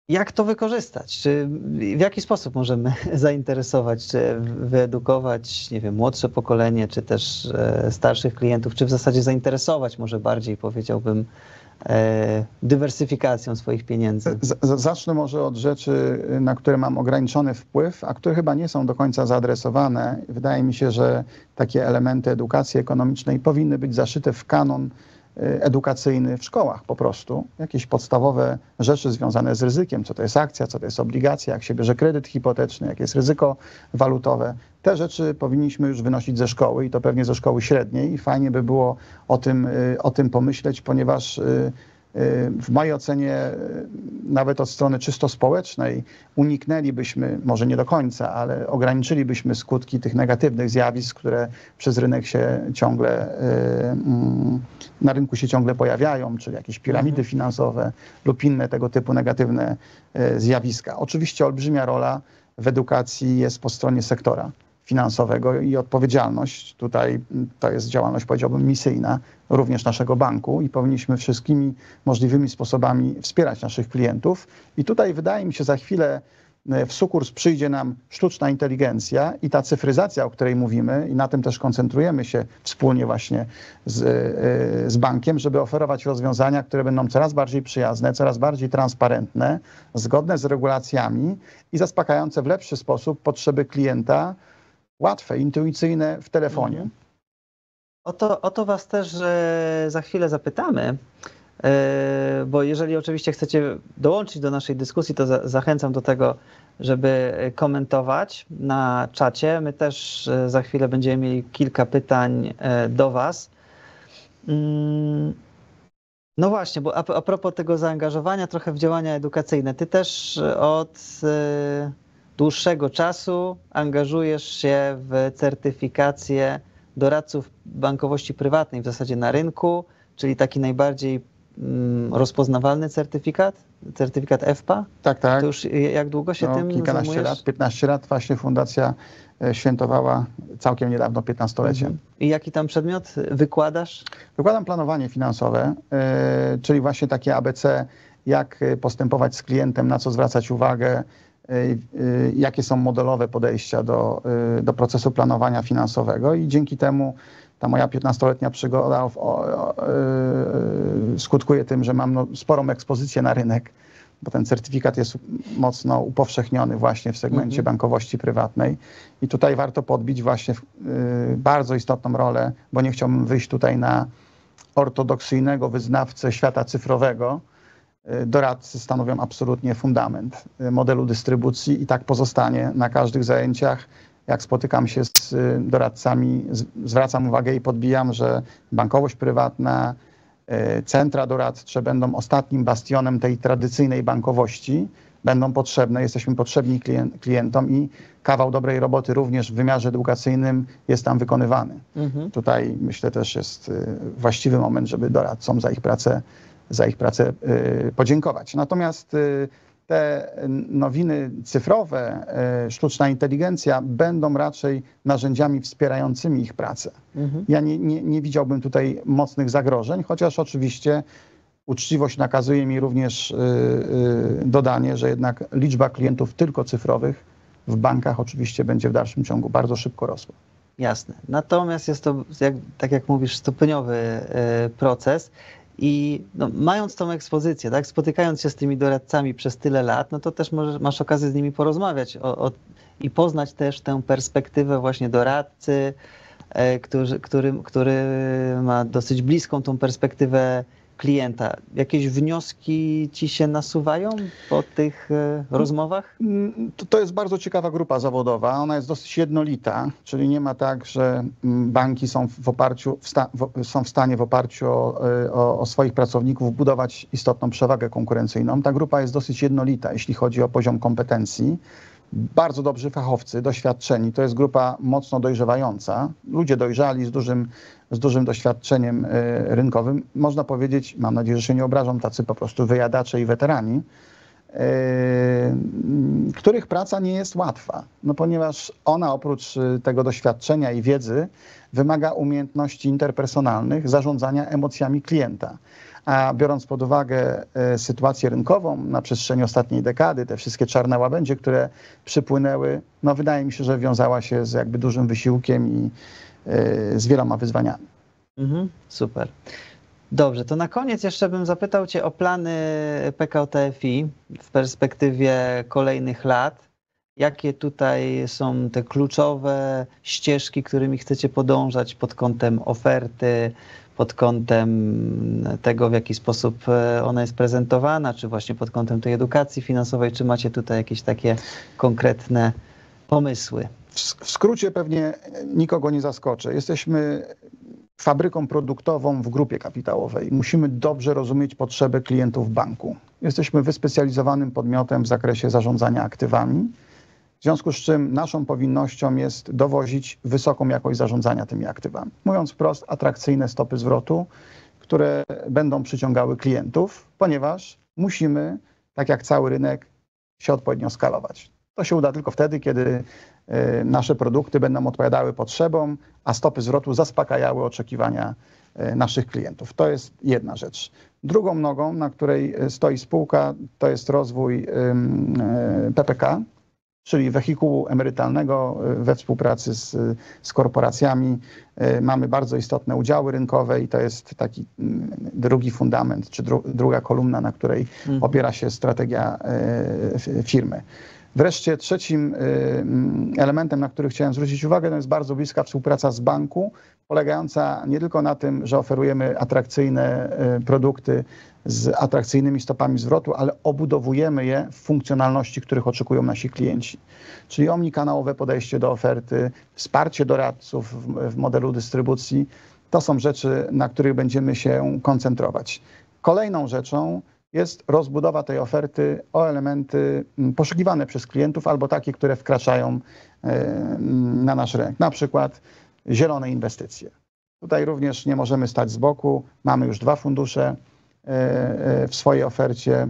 Jak to wykorzystać? Czy w jaki sposób możemy zainteresować, czy wyedukować, nie wiem, młodsze pokolenie, czy też starszych klientów, czy w zasadzie zainteresować może bardziej, powiedziałbym, dywersyfikacją swoich pieniędzy? Z, zacznę może od rzeczy, na które mam ograniczony wpływ, a które chyba nie są do końca zaadresowane. Wydaje mi się, że takie elementy edukacji ekonomicznej powinny być zaszyte w kanon edukacyjny w szkołach po prostu. Jakieś podstawowe rzeczy związane z ryzykiem, co to jest akcja, co to jest obligacja, jak się bierze kredyt hipoteczny, jakie jest ryzyko walutowe. Te rzeczy powinniśmy już wynosić ze szkoły i to pewnie ze szkoły średniej i fajnie by było o tym, o tym pomyśleć, ponieważ w mojej ocenie nawet od strony czysto społecznej uniknęlibyśmy, może nie do końca, ale ograniczylibyśmy skutki tych negatywnych zjawisk, które przez rynek się ciągle, na rynku się ciągle pojawiają, czyli jakieś piramidy finansowe lub inne tego typu negatywne zjawiska. Oczywiście olbrzymia rola w edukacji jest po stronie sektora finansowego i odpowiedzialność. Tutaj to jest działalność, powiedziałbym, misyjna również naszego banku i powinniśmy wszystkimi możliwymi sposobami wspierać naszych klientów. I tutaj wydaje mi się, za chwilę w sukurs przyjdzie nam sztuczna inteligencja i ta cyfryzacja, o której mówimy, i na tym też koncentrujemy się wspólnie właśnie z, z bankiem, żeby oferować rozwiązania, które będą coraz bardziej przyjazne, coraz bardziej transparentne, zgodne z regulacjami i zaspokajające w lepszy sposób potrzeby klienta, łatwe, intuicyjne w telefonie. Mhm. O to, o to was też za chwilę zapytamy, bo jeżeli oczywiście chcecie dołączyć do naszej dyskusji, to za, zachęcam do tego, żeby komentować na czacie. My też za chwilę będziemy mieli kilka pytań do was. No właśnie, bo a, a propos tego zaangażowania trochę w działania edukacyjne, ty też od dłuższego czasu angażujesz się w certyfikację doradców bankowości prywatnej w zasadzie na rynku, czyli taki najbardziej mm, rozpoznawalny certyfikat, certyfikat F P A. Tak, tak. To już jak długo się no, tym kilkanaście zajmujesz? lat, piętnaście lat. Właśnie fundacja świętowała całkiem niedawno piętnastolecie. Mhm. I jaki tam przedmiot wykładasz? Wykładam planowanie finansowe, yy, czyli właśnie takie A B C, jak postępować z klientem, na co zwracać uwagę, jakie są modelowe podejścia do, do procesu planowania finansowego i dzięki temu ta moja piętnastoletnia przygoda o, o, o, skutkuje tym, że mam no, sporą ekspozycję na rynek, bo ten certyfikat jest mocno upowszechniony właśnie w segmencie mm-hmm. bankowości prywatnej i tutaj warto podbić właśnie w, y, bardzo istotną rolę, bo nie chciałbym wyjść tutaj na ortodoksyjnego wyznawcę świata cyfrowego. Doradcy stanowią absolutnie fundament modelu dystrybucji i tak pozostanie na każdych zajęciach. Jak spotykam się z doradcami, zwracam uwagę i podbijam, że bankowość prywatna, centra doradcze będą ostatnim bastionem tej tradycyjnej bankowości, będą potrzebne, jesteśmy potrzebni klientom i kawał dobrej roboty również w wymiarze edukacyjnym jest tam wykonywany. Mhm. Tutaj myślę też jest właściwy moment, żeby doradcom za ich pracę za ich pracę y, podziękować. Natomiast y, te nowiny cyfrowe, y, sztuczna inteligencja będą raczej narzędziami wspierającymi ich pracę. Mhm. Ja nie, nie, nie widziałbym tutaj mocnych zagrożeń, chociaż oczywiście uczciwość nakazuje mi również y, y, dodanie, że jednak liczba klientów tylko cyfrowych w bankach oczywiście będzie w dalszym ciągu bardzo szybko rosła. Jasne. Natomiast jest to, jak, tak jak mówisz, stopniowy y, proces. I no, mając tą ekspozycję, tak, spotykając się z tymi doradcami przez tyle lat, no to też możesz, masz okazję z nimi porozmawiać o, o, i poznać też tę perspektywę właśnie doradcy, e, który, który, który ma dosyć bliską tą perspektywę klienta. Jakieś wnioski ci się nasuwają po tych e, rozmowach? To, to jest bardzo ciekawa grupa zawodowa. Ona jest dosyć jednolita, czyli nie ma tak, że banki są w, oparciu, w, sta, w, są w stanie w oparciu o, o, o swoich pracowników budować istotną przewagę konkurencyjną. Ta grupa jest dosyć jednolita, jeśli chodzi o poziom kompetencji. Bardzo dobrzy fachowcy, doświadczeni. To jest grupa mocno dojrzewająca. Ludzie dojrzali z dużym, z dużym doświadczeniem y, rynkowym. Można powiedzieć, mam nadzieję, że się nie obrażą, tacy po prostu wyjadacze i weterani, y, których praca nie jest łatwa, no ponieważ ona oprócz tego doświadczenia i wiedzy wymaga umiejętności interpersonalnych, zarządzania emocjami klienta. a biorąc pod uwagę sytuację rynkową na przestrzeni ostatniej dekady, te wszystkie czarne łabędzie, które przypłynęły, no wydaje mi się, że wiązała się z jakby dużym wysiłkiem i z wieloma wyzwaniami. Mhm, super. Dobrze, to na koniec jeszcze bym zapytał Cię o plany P K O T F I w perspektywie kolejnych lat. Jakie tutaj są te kluczowe ścieżki, którymi chcecie podążać pod kątem oferty, pod kątem tego, w jaki sposób ona jest prezentowana, czy właśnie pod kątem tej edukacji finansowej, czy macie tutaj jakieś takie konkretne pomysły? W skrócie pewnie nikogo nie zaskoczę. Jesteśmy fabryką produktową w grupie kapitałowej. Musimy dobrze rozumieć potrzeby klientów banku. Jesteśmy wyspecjalizowanym podmiotem w zakresie zarządzania aktywami, w związku z czym naszą powinnością jest dowozić wysoką jakość zarządzania tymi aktywami. Mówiąc wprost, atrakcyjne stopy zwrotu, które będą przyciągały klientów, ponieważ musimy, tak jak cały rynek, się odpowiednio skalować. To się uda tylko wtedy, kiedy nasze produkty będą odpowiadały potrzebom, a stopy zwrotu zaspokajały oczekiwania naszych klientów. To jest jedna rzecz. Drugą nogą, na której stoi spółka, to jest rozwój P P K, czyli wehikułu emerytalnego we współpracy z, z korporacjami. Mamy bardzo istotne udziały rynkowe i to jest taki drugi fundament, czy dru, druga kolumna, na której mhm. opiera się strategia firmy. Wreszcie trzecim elementem, na który chciałem zwrócić uwagę, to jest bardzo bliska współpraca z banku, polegająca nie tylko na tym, że oferujemy atrakcyjne produkty z atrakcyjnymi stopami zwrotu, ale obudowujemy je w funkcjonalności, których oczekują nasi klienci. Czyli omnikanałowe podejście do oferty, wsparcie doradców w, w modelu dystrybucji. To są rzeczy, na których będziemy się koncentrować. Kolejną rzeczą jest rozbudowa tej oferty o elementy poszukiwane przez klientów albo takie, które wkraczają na nasz rynek. Na przykład zielone inwestycje. Tutaj również nie możemy stać z boku. Mamy już dwa fundusze w swojej ofercie,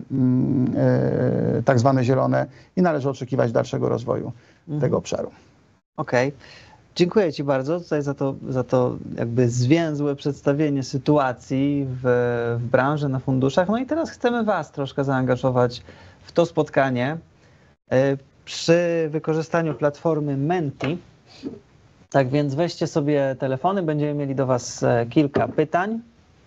tak zwane zielone, i należy oczekiwać dalszego rozwoju mhm. tego obszaru. Okej. Okay. Dziękuję Ci bardzo tutaj za to, za to jakby zwięzłe przedstawienie sytuacji w, w branży, na funduszach. No i teraz chcemy Was troszkę zaangażować w to spotkanie przy wykorzystaniu platformy Menti. Tak więc weźcie sobie telefony, będziemy mieli do Was kilka pytań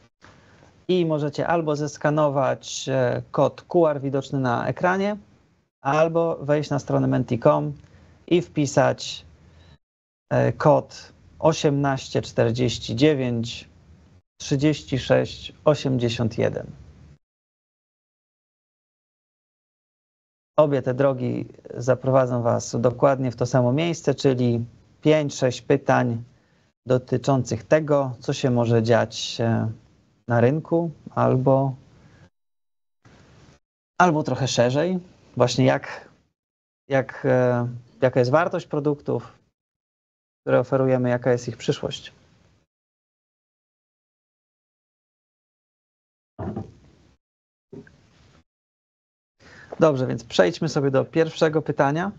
i możecie albo zeskanować kod Q R widoczny na ekranie, albo wejść na stronę menti kropka com i wpisać kod osiemnaście czterdzieści dziewięć trzydzieści sześć osiemdziesiąt jeden. Obie te drogi zaprowadzą Was dokładnie w to samo miejsce, czyli pięć sześć pytań dotyczących tego, co się może dziać na rynku, albo, albo trochę szerzej, właśnie jak, jak, jaka jest wartość produktów, które oferujemy, jaka jest ich przyszłość. Dobrze, więc przejdźmy sobie do pierwszego pytania.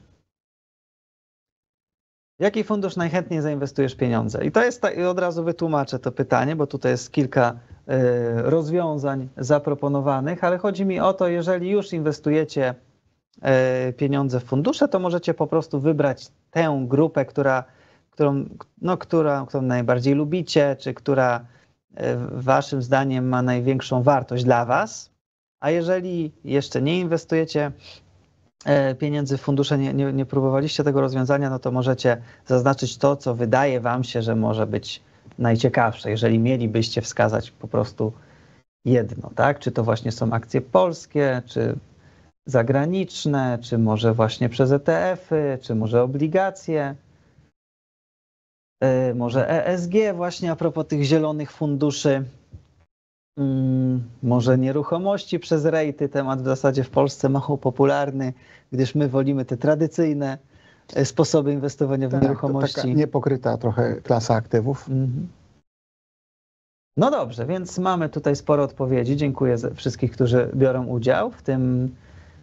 W jaki fundusz najchętniej zainwestujesz pieniądze? I to jest, i od razu wytłumaczę to pytanie, bo tutaj jest kilka y, rozwiązań zaproponowanych, ale chodzi mi o to, jeżeli już inwestujecie y, pieniądze w fundusze, to możecie po prostu wybrać tę grupę, która, którą, no, która, którą najbardziej lubicie, czy która y, waszym zdaniem ma największą wartość dla Was. A jeżeli jeszcze nie inwestujecie pieniędzy w fundusze, nie, nie, nie próbowaliście tego rozwiązania, no to możecie zaznaczyć to, co wydaje Wam się, że może być najciekawsze, jeżeli mielibyście wskazać po prostu jedno, tak? Czy to właśnie są akcje polskie, czy zagraniczne, czy może właśnie przez E T F-y, czy może obligacje, yy, może E S G właśnie a propos tych zielonych funduszy. Hmm, może nieruchomości przez rejty, temat w zasadzie w Polsce mało popularny, gdyż my wolimy te tradycyjne sposoby inwestowania w tak, nieruchomości. Taka niepokryta trochę klasa aktywów. Mhm. No dobrze, więc mamy tutaj sporo odpowiedzi. Dziękuję za wszystkich, którzy biorą udział w tym,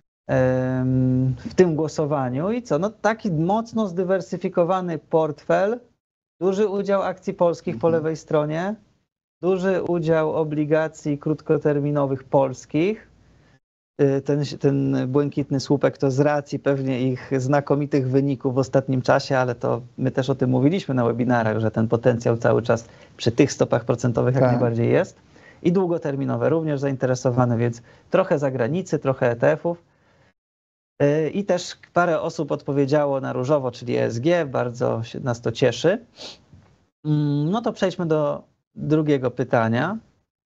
w tym głosowaniu. I co? No taki mocno zdywersyfikowany portfel, duży udział akcji polskich mhm. po lewej stronie. duży udział obligacji krótkoterminowych polskich. Ten, ten błękitny słupek to z racji pewnie ich znakomitych wyników w ostatnim czasie, ale to my też o tym mówiliśmy na webinarach, że ten potencjał cały czas przy tych stopach procentowych jak tak. najbardziej jest. I długoterminowe również zainteresowane, więc trochę zagranicy, trochę E T F-ów. I też parę osób odpowiedziało na różowo, czyli E S G, bardzo nas to cieszy. No to przejdźmy do drugiego pytania.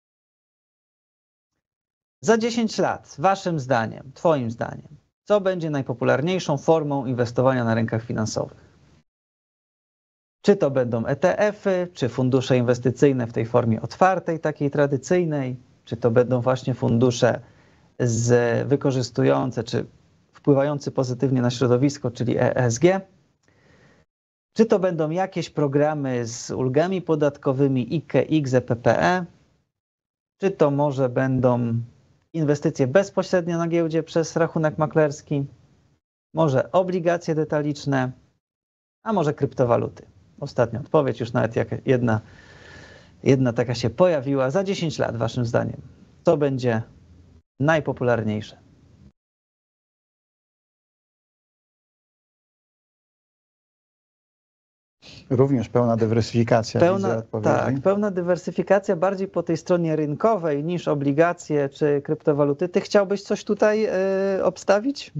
Za dziesięć lat, waszym zdaniem, twoim zdaniem, co będzie najpopularniejszą formą inwestowania na rynkach finansowych? Czy to będą E T F-y, czy fundusze inwestycyjne w tej formie otwartej, takiej tradycyjnej, czy to będą właśnie fundusze z wykorzystujące, czy wpływające pozytywnie na środowisko, czyli E S G? Czy to będą jakieś programy z ulgami podatkowymi I K E, I K Z E, P P E? Czy to może będą inwestycje bezpośrednio na giełdzie przez rachunek maklerski? Może obligacje detaliczne? A może kryptowaluty? Ostatnia odpowiedź, już nawet jak jedna, jedna taka się pojawiła. Za dziesięć lat, waszym zdaniem, co będzie najpopularniejsze? Również pełna dywersyfikacja. Pełna, tak, pełna dywersyfikacja bardziej po tej stronie rynkowej niż obligacje czy kryptowaluty. Ty chciałbyś coś tutaj y, obstawić?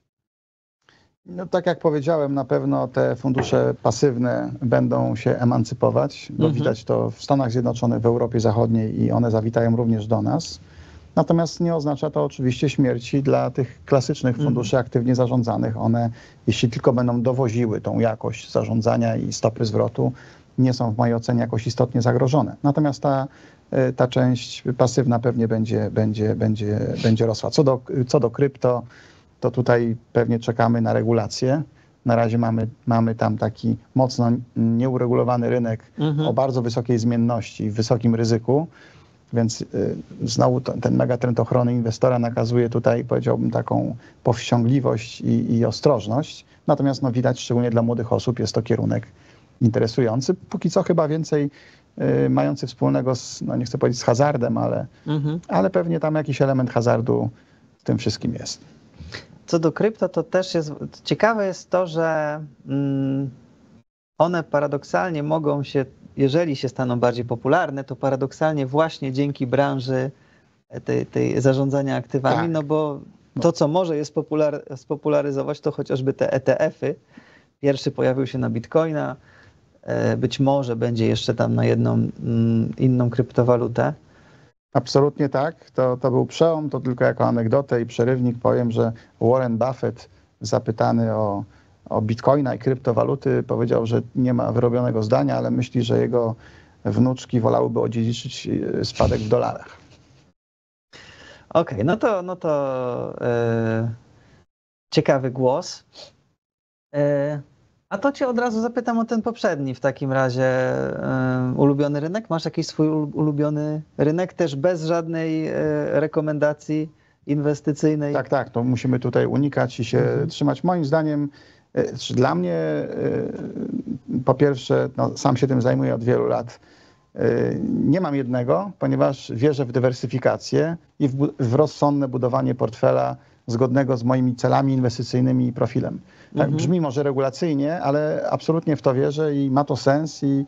No, tak jak powiedziałem, na pewno te fundusze pasywne będą się emancypować, bo Mhm. widać to w Stanach Zjednoczonych, w Europie Zachodniej i one zawitają również do nas. Natomiast nie oznacza to oczywiście śmierci dla tych klasycznych funduszy Mhm. aktywnie zarządzanych. One, jeśli tylko będą dowoziły tą jakość zarządzania i stopy zwrotu, nie są w mojej ocenie jakoś istotnie zagrożone. Natomiast ta, ta część pasywna pewnie będzie, będzie, będzie, będzie rosła. Co do, co do krypto, to tutaj pewnie czekamy na regulacje. Na razie mamy, mamy tam taki mocno nieuregulowany rynek Mhm. o bardzo wysokiej zmienności i wysokim ryzyku. Więc y, znowu to, ten megatrend ochrony inwestora nakazuje tutaj, powiedziałbym, taką powściągliwość i, i ostrożność. Natomiast no, widać, szczególnie dla młodych osób, jest to kierunek interesujący. Póki co chyba więcej y, mający wspólnego z, no nie chcę powiedzieć z hazardem, ale, Mhm. ale pewnie tam jakiś element hazardu w tym wszystkim jest. Co do krypto, to też jest ciekawe jest to, że mm, one paradoksalnie mogą się, jeżeli się staną bardziej popularne, to paradoksalnie właśnie dzięki branży tej, tej zarządzania aktywami, Tak. no bo to, co może je spopular, spopularyzować, to chociażby te E T F-y. Pierwszy pojawił się na Bitcoina, być może będzie jeszcze tam na jedną mm, inną kryptowalutę. Absolutnie tak. To, to był przełom, to tylko jako anegdotę i przerywnik powiem, że Warren Buffett zapytany o, o Bitcoina i kryptowaluty powiedział, że nie ma wyrobionego zdania, ale myśli, że jego wnuczki wolałyby odziedziczyć spadek w dolarach. Okej, okay, no to, no to e, ciekawy głos. E, a to cię od razu zapytam o ten poprzedni w takim razie. E, ulubiony rynek? Masz jakiś swój ulubiony rynek? Też bez żadnej e, rekomendacji inwestycyjnej? Tak, tak, to musimy tutaj unikać i się mhm. trzymać. Moim zdaniem, e, dla mnie e, po pierwsze, no, sam się tym zajmuję od wielu lat. Nie mam jednego, ponieważ wierzę w dywersyfikację i w, w rozsądne budowanie portfela zgodnego z moimi celami inwestycyjnymi i profilem. Tak, mhm. Brzmi może regulacyjnie, ale absolutnie w to wierzę i ma to sens i, yy,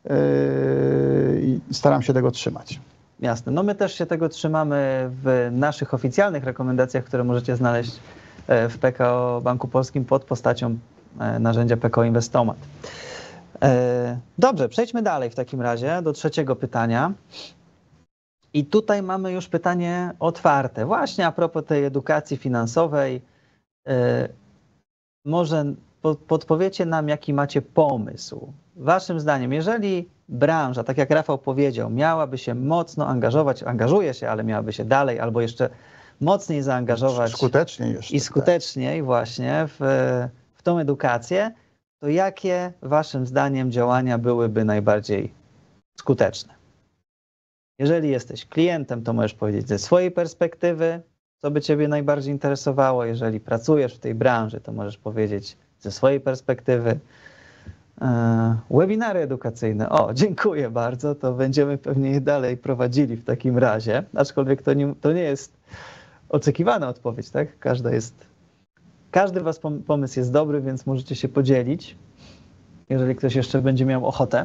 i staram się tego trzymać. Jasne. No my też się tego trzymamy w naszych oficjalnych rekomendacjach, które możecie znaleźć w P K O Banku Polskim pod postacią narzędzia P K O Inwestomat. Dobrze, przejdźmy dalej w takim razie do trzeciego pytania. I tutaj mamy już pytanie otwarte. Właśnie a propos tej edukacji finansowej. Może podpowiecie nam, jaki macie pomysł? Waszym zdaniem, jeżeli branża, tak jak Rafał powiedział, miałaby się mocno angażować, angażuje się, ale miałaby się dalej albo jeszcze mocniej zaangażować. Skuteczniej jeszcze. I skuteczniej tak. właśnie w, w tą edukację, to jakie waszym zdaniem działania byłyby najbardziej skuteczne? Jeżeli jesteś klientem, to możesz powiedzieć ze swojej perspektywy, co by ciebie najbardziej interesowało. Jeżeli pracujesz w tej branży, to możesz powiedzieć ze swojej perspektywy. E, webinary edukacyjne. O, dziękuję bardzo. To będziemy pewnie je dalej prowadzili w takim razie. Aczkolwiek to nie, to nie jest oczekiwana odpowiedź, tak? Każda jest, każdy was pomysł jest dobry, więc możecie się podzielić, jeżeli ktoś jeszcze będzie miał ochotę.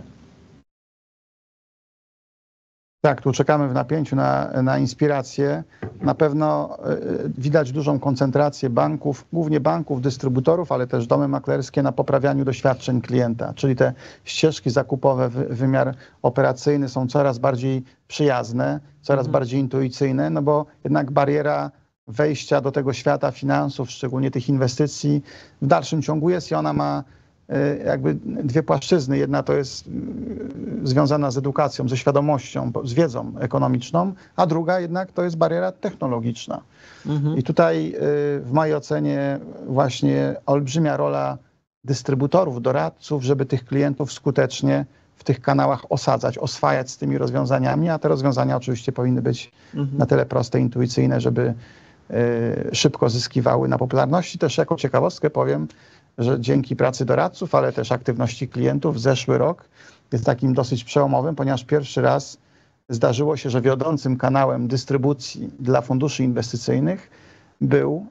Tak, tu czekamy w napięciu na, na inspirację. Na pewno y, widać dużą koncentrację banków, głównie banków, dystrybutorów, ale też domy maklerskie na poprawianiu doświadczeń klienta, czyli te ścieżki zakupowe, wy, wymiar operacyjny są coraz bardziej przyjazne, coraz mhm. bardziej intuicyjne, no bo jednak bariera wejścia do tego świata finansów, szczególnie tych inwestycji, w dalszym ciągu jest i ona ma jakby dwie płaszczyzny. Jedna to jest związana z edukacją, ze świadomością, z wiedzą ekonomiczną, a druga jednak to jest bariera technologiczna. Mhm. I tutaj w mojej ocenie właśnie olbrzymia rola dystrybutorów, doradców, żeby tych klientów skutecznie w tych kanałach osadzać, oswajać z tymi rozwiązaniami, a te rozwiązania oczywiście powinny być mhm. na tyle proste, intuicyjne, żeby szybko zyskiwały na popularności. Też jako ciekawostkę powiem, że dzięki pracy doradców, ale też aktywności klientów zeszły rok jest takim dosyć przełomowym, ponieważ pierwszy raz zdarzyło się, że wiodącym kanałem dystrybucji dla funduszy inwestycyjnych był,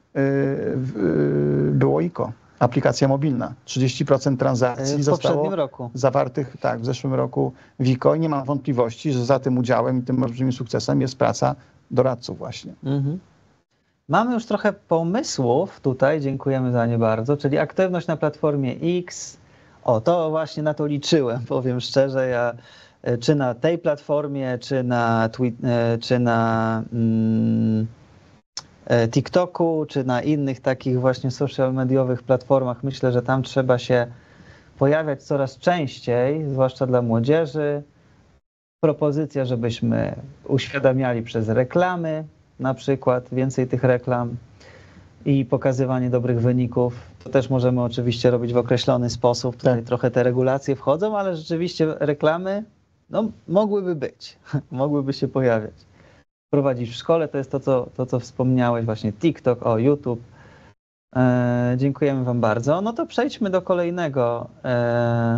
yy, było I K O, aplikacja mobilna. trzydzieści procent transakcji w zostało roku. zawartych tak, w zeszłym roku w I K O i nie mam wątpliwości, że za tym udziałem i tym olbrzymim sukcesem jest praca doradców właśnie. Mhm. Mamy już trochę pomysłów tutaj, dziękujemy za nie bardzo, czyli aktywność na platformie X. O, to właśnie na to liczyłem, powiem szczerze, ja czy na tej platformie, czy na, czy na mm, TikToku, czy na innych takich właśnie social mediowych platformach, myślę, że tam trzeba się pojawiać coraz częściej, zwłaszcza dla młodzieży. Propozycja, żebyśmy uświadamiali przez reklamy, na przykład więcej tych reklam i pokazywanie dobrych wyników. To też możemy oczywiście robić w określony sposób. Tutaj tak. trochę te regulacje wchodzą, ale rzeczywiście reklamy no, mogłyby być, mogłyby się pojawiać. Prowadzić w szkole, to jest to, co, to, co wspomniałeś, właśnie TikTok, o YouTube. E, dziękujemy wam bardzo. No to przejdźmy do kolejnego, e,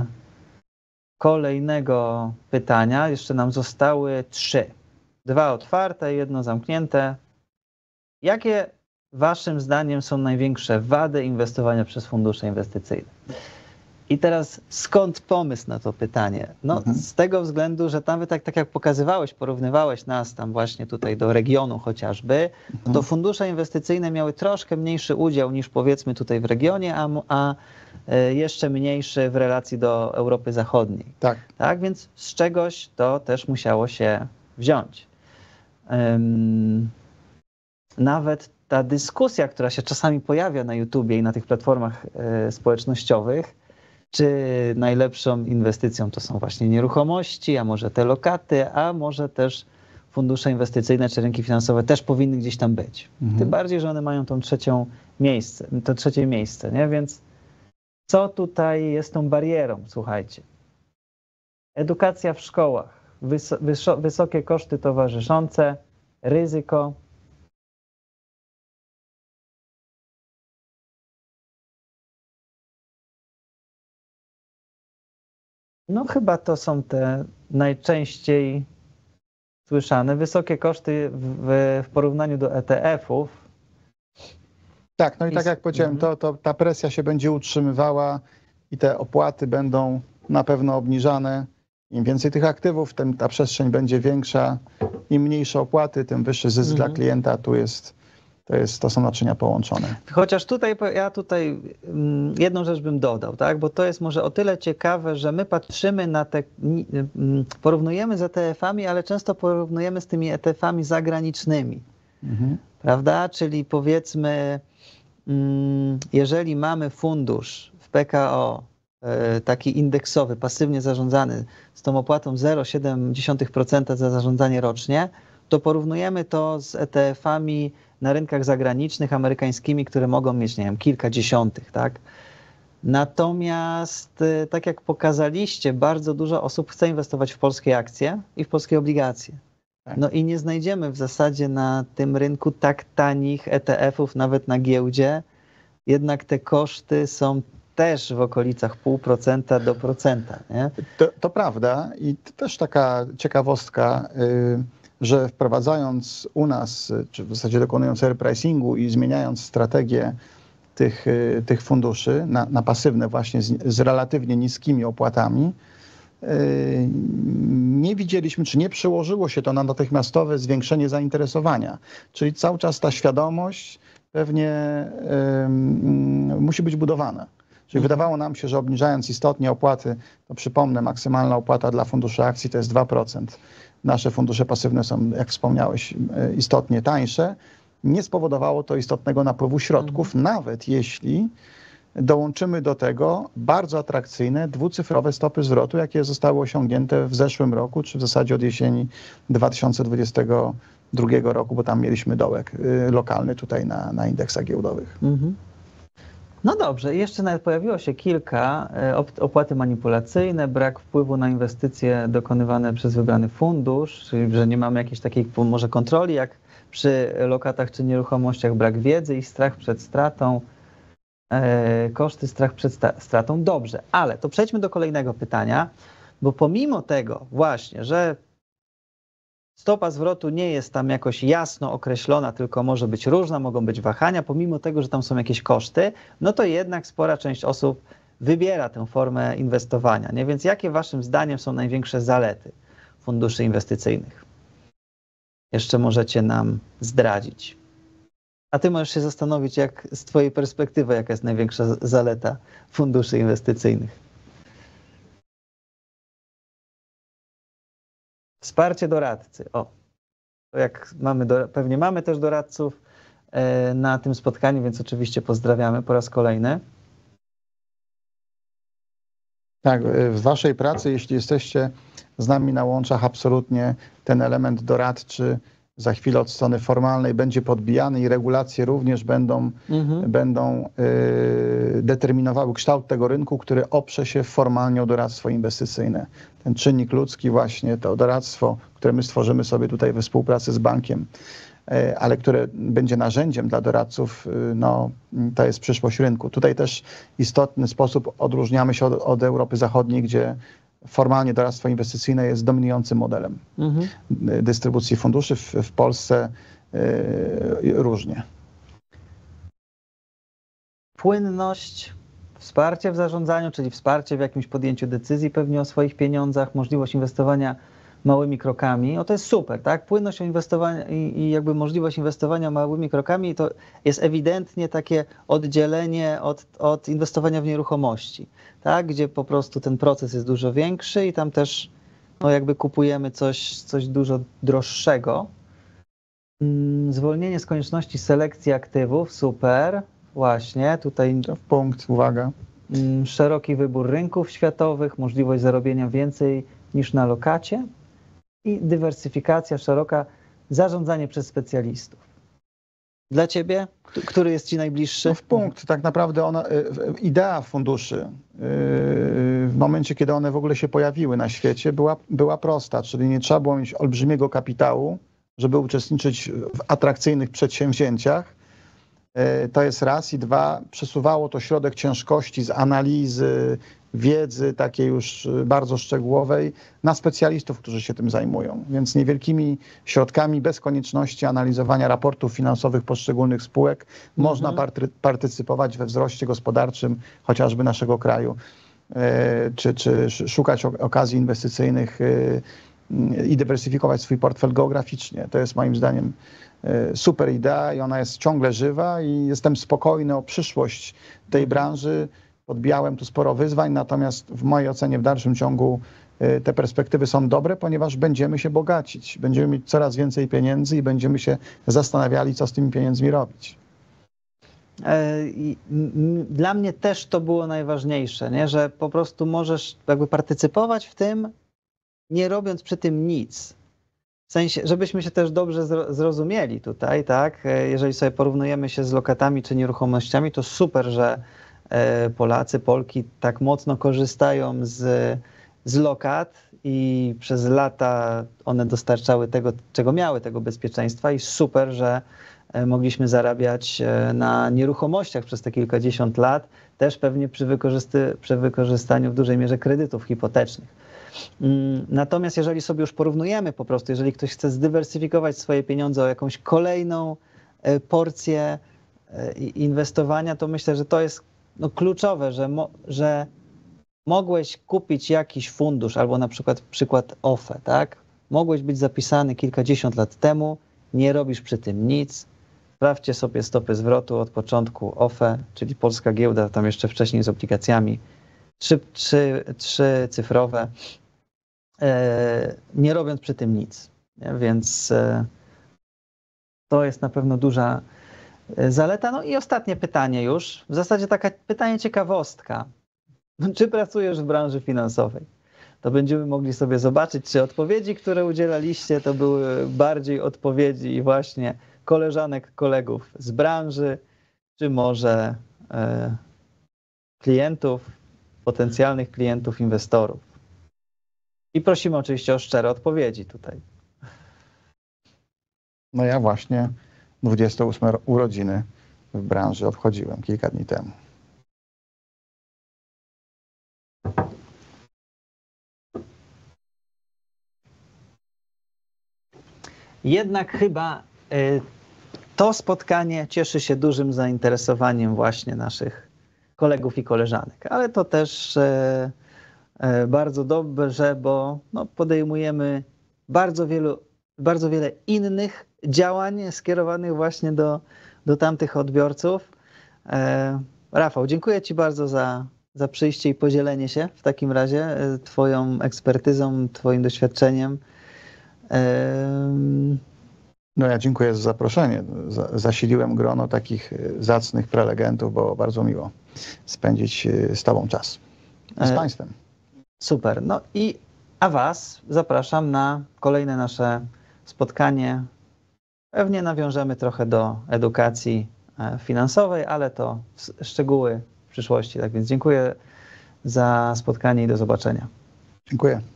kolejnego pytania. Jeszcze nam zostały trzy. Dwa otwarte, jedno zamknięte. Jakie waszym zdaniem są największe wady inwestowania przez fundusze inwestycyjne? I teraz skąd pomysł na to pytanie? No mhm. z tego względu, że nawet tak, tak jak pokazywałeś, porównywałeś nas tam właśnie tutaj do regionu chociażby, mhm. to fundusze inwestycyjne miały troszkę mniejszy udział niż powiedzmy tutaj w regionie, a, a jeszcze mniejszy w relacji do Europy Zachodniej. Tak. Tak, więc z czegoś to też musiało się wziąć. Um, nawet ta dyskusja, która się czasami pojawia na YouTubie i na tych platformach e, społecznościowych, czy najlepszą inwestycją to są właśnie nieruchomości, a może te lokaty, a może też fundusze inwestycyjne czy rynki finansowe też powinny gdzieś tam być. Mhm. Tym bardziej, że one mają tą trzecią miejsce, to trzecie miejsce, nie? Więc co tutaj jest tą barierą? Słuchajcie. Edukacja w szkołach, wys wys wysokie koszty towarzyszące, ryzyko. No chyba to są te najczęściej słyszane. Wysokie koszty w, w porównaniu do E T F-ów. Tak, no i tak jak powiedziałem, to, to ta presja się będzie utrzymywała i te opłaty będą na pewno obniżane. Im więcej tych aktywów, tym ta przestrzeń będzie większa. Im mniejsze opłaty, tym wyższy zysk mhm. dla klienta. Tu jest, to, jest, to są naczynia połączone. Chociaż tutaj, ja tutaj jedną rzecz bym dodał, tak? Bo to jest może o tyle ciekawe, że my patrzymy na te, porównujemy z E T F-ami, ale często porównujemy z tymi E T F-ami zagranicznymi. Mhm. Prawda? Czyli powiedzmy, jeżeli mamy fundusz w P K O, taki indeksowy, pasywnie zarządzany z tą opłatą zero przecinek siedem procent za zarządzanie rocznie, to porównujemy to z E T F-ami na rynkach zagranicznych, amerykańskimi, które mogą mieć, nie wiem, kilka dziesiątych, tak? Natomiast, tak jak pokazaliście, bardzo dużo osób chce inwestować w polskie akcje i w polskie obligacje. No i nie znajdziemy w zasadzie na tym rynku tak tanich E T F-ów, nawet na giełdzie. Jednak te koszty są też w okolicach pół procenta do procenta, nie? To, to prawda i to też taka ciekawostka, y, że wprowadzając u nas, czy w zasadzie dokonując repricingu i zmieniając strategię tych, y, tych funduszy na, na pasywne właśnie z, z relatywnie niskimi opłatami, y, nie widzieliśmy, czy nie przełożyło się to na natychmiastowe zwiększenie zainteresowania. Czyli cały czas ta świadomość pewnie y, musi być budowana. Czyli wydawało nam się, że obniżając istotnie opłaty, to przypomnę, maksymalna opłata dla funduszy akcji to jest dwa procent. Nasze fundusze pasywne są, jak wspomniałeś, istotnie tańsze. Nie spowodowało to istotnego napływu środków, mhm. nawet jeśli dołączymy do tego bardzo atrakcyjne, dwucyfrowe stopy zwrotu, jakie zostały osiągnięte w zeszłym roku, czy w zasadzie od jesieni dwa tysiące dwudziestego drugiego roku, bo tam mieliśmy dołek lokalny tutaj na, na indeksach giełdowych. Mhm. No dobrze, jeszcze nawet pojawiło się kilka, opłaty manipulacyjne, brak wpływu na inwestycje dokonywane przez wybrany fundusz, czyli że nie mamy jakiejś takiej może kontroli jak przy lokatach czy nieruchomościach, brak wiedzy i strach przed stratą, e, koszty, strach przed stratą. Dobrze, ale to przejdźmy do kolejnego pytania, bo pomimo tego właśnie, że stopa zwrotu nie jest tam jakoś jasno określona, tylko może być różna, mogą być wahania, pomimo tego, że tam są jakieś koszty, no to jednak spora część osób wybiera tę formę inwestowania, nie? Więc jakie waszym zdaniem są największe zalety funduszy inwestycyjnych? Jeszcze możecie nam zdradzić. A ty możesz się zastanowić, jak z twojej perspektywy, jaka jest największa zaleta funduszy inwestycyjnych. Wsparcie doradcy. O, to jak mamy, do, pewnie mamy też doradców e, na tym spotkaniu, więc oczywiście pozdrawiamy po raz kolejny. Tak, w waszej pracy, jeśli jesteście z nami na łączach, absolutnie ten element doradczy za chwilę od strony formalnej będzie podbijany i regulacje również będą, mhm. będą y, determinowały kształt tego rynku, który oprze się formalnie o doradztwo inwestycyjne. Ten czynnik ludzki właśnie, to doradztwo, które my stworzymy sobie tutaj we współpracy z bankiem, y, ale które będzie narzędziem dla doradców, y, no, to jest przyszłość rynku. Tutaj też w istotny sposób odróżniamy się od, od Europy Zachodniej, gdzie formalnie doradztwo inwestycyjne jest dominującym modelem mhm. dystrybucji funduszy. W, w Polsce y, różnie. Płynność, wsparcie w zarządzaniu, czyli wsparcie w jakimś podjęciu decyzji pewnie o swoich pieniądzach, możliwość inwestowania małymi krokami. O, to jest super, tak? Płynność inwestowania i, i jakby możliwość inwestowania małymi krokami to jest ewidentnie takie oddzielenie od, od inwestowania w nieruchomości, tak? Gdzie po prostu ten proces jest dużo większy i tam też no jakby kupujemy coś, coś dużo droższego. Zwolnienie z konieczności selekcji aktywów, super, właśnie, tutaj to w punkt, uwaga. Szeroki wybór rynków światowych, możliwość zarobienia więcej niż na lokacie i dywersyfikacja szeroka, zarządzanie przez specjalistów. Dla ciebie, który jest ci najbliższy? No w punkt, tak naprawdę ona, idea funduszy w momencie, kiedy one w ogóle się pojawiły na świecie, była, była prosta, czyli nie trzeba było mieć olbrzymiego kapitału, żeby uczestniczyć w atrakcyjnych przedsięwzięciach. To jest raz i dwa, przesuwało to środek ciężkości z analizy, wiedzy takiej już bardzo szczegółowej na specjalistów, którzy się tym zajmują. Więc niewielkimi środkami, bez konieczności analizowania raportów finansowych poszczególnych spółek, mhm. można party, partycypować we wzroście gospodarczym chociażby naszego kraju, czy, czy szukać okazji inwestycyjnych i dywersyfikować swój portfel geograficznie. To jest moim zdaniem super idea i ona jest ciągle żywa i jestem spokojny o przyszłość tej branży. Podbijałem tu sporo wyzwań, natomiast w mojej ocenie w dalszym ciągu te perspektywy są dobre, ponieważ będziemy się bogacić. Będziemy mieć coraz więcej pieniędzy i będziemy się zastanawiali, co z tymi pieniędzmi robić. Dla mnie też to było najważniejsze, nie? Że po prostu możesz jakby partycypować w tym, nie robiąc przy tym nic. W sensie, żebyśmy się też dobrze zrozumieli tutaj, tak? Jeżeli sobie porównujemy się z lokatami czy nieruchomościami, to super, że Polacy, Polki tak mocno korzystają z, z lokat i przez lata one dostarczały tego, czego miały, tego bezpieczeństwa i super, że mogliśmy zarabiać na nieruchomościach przez te kilkadziesiąt lat, też pewnie przy, wykorzysty, przy wykorzystaniu w dużej mierze kredytów hipotecznych. Natomiast jeżeli sobie już porównujemy po prostu, jeżeli ktoś chce zdywersyfikować swoje pieniądze o jakąś kolejną porcję inwestowania, to myślę, że to jest no, kluczowe, że, mo, że mogłeś kupić jakiś fundusz, albo na przykład przykład O F E, tak? Mogłeś być zapisany kilkadziesiąt lat temu, nie robisz przy tym nic. Sprawdźcie sobie stopy zwrotu od początku O F E, czyli polska giełda, tam jeszcze wcześniej z obligacjami, trzy, trzy, trzy cyfrowe, e, nie robiąc przy tym nic. Nie? Więc e, to jest na pewno duża zaleta. No i ostatnie pytanie już, w zasadzie taka pytanie ciekawostka. Czy pracujesz w branży finansowej? To będziemy mogli sobie zobaczyć, czy odpowiedzi, które udzielaliście, to były bardziej odpowiedzi właśnie koleżanek, kolegów z branży, czy może e, klientów, potencjalnych klientów, inwestorów. I prosimy oczywiście o szczere odpowiedzi tutaj. No ja właśnie dwudzieste ósme urodziny w branży obchodziłem kilka dni temu. Jednak chyba y, to spotkanie cieszy się dużym zainteresowaniem właśnie naszych kolegów i koleżanek, ale to też y, y, bardzo dobrze, bo no, podejmujemy bardzo, wielu, bardzo wiele innych działań skierowanych właśnie do, do tamtych odbiorców. Y, Rafał, dziękuję Ci bardzo za, za przyjście i podzielenie się w takim razie y, Twoją ekspertyzą, Twoim doświadczeniem. No ja dziękuję za zaproszenie. Zasiliłem grono takich zacnych prelegentów, było bardzo miło spędzić z Tobą czas. I z Państwem. Super. No i a Was zapraszam na kolejne nasze spotkanie. Pewnie nawiążemy trochę do edukacji finansowej, ale to szczegóły w przyszłości. Tak więc dziękuję za spotkanie i do zobaczenia. Dziękuję.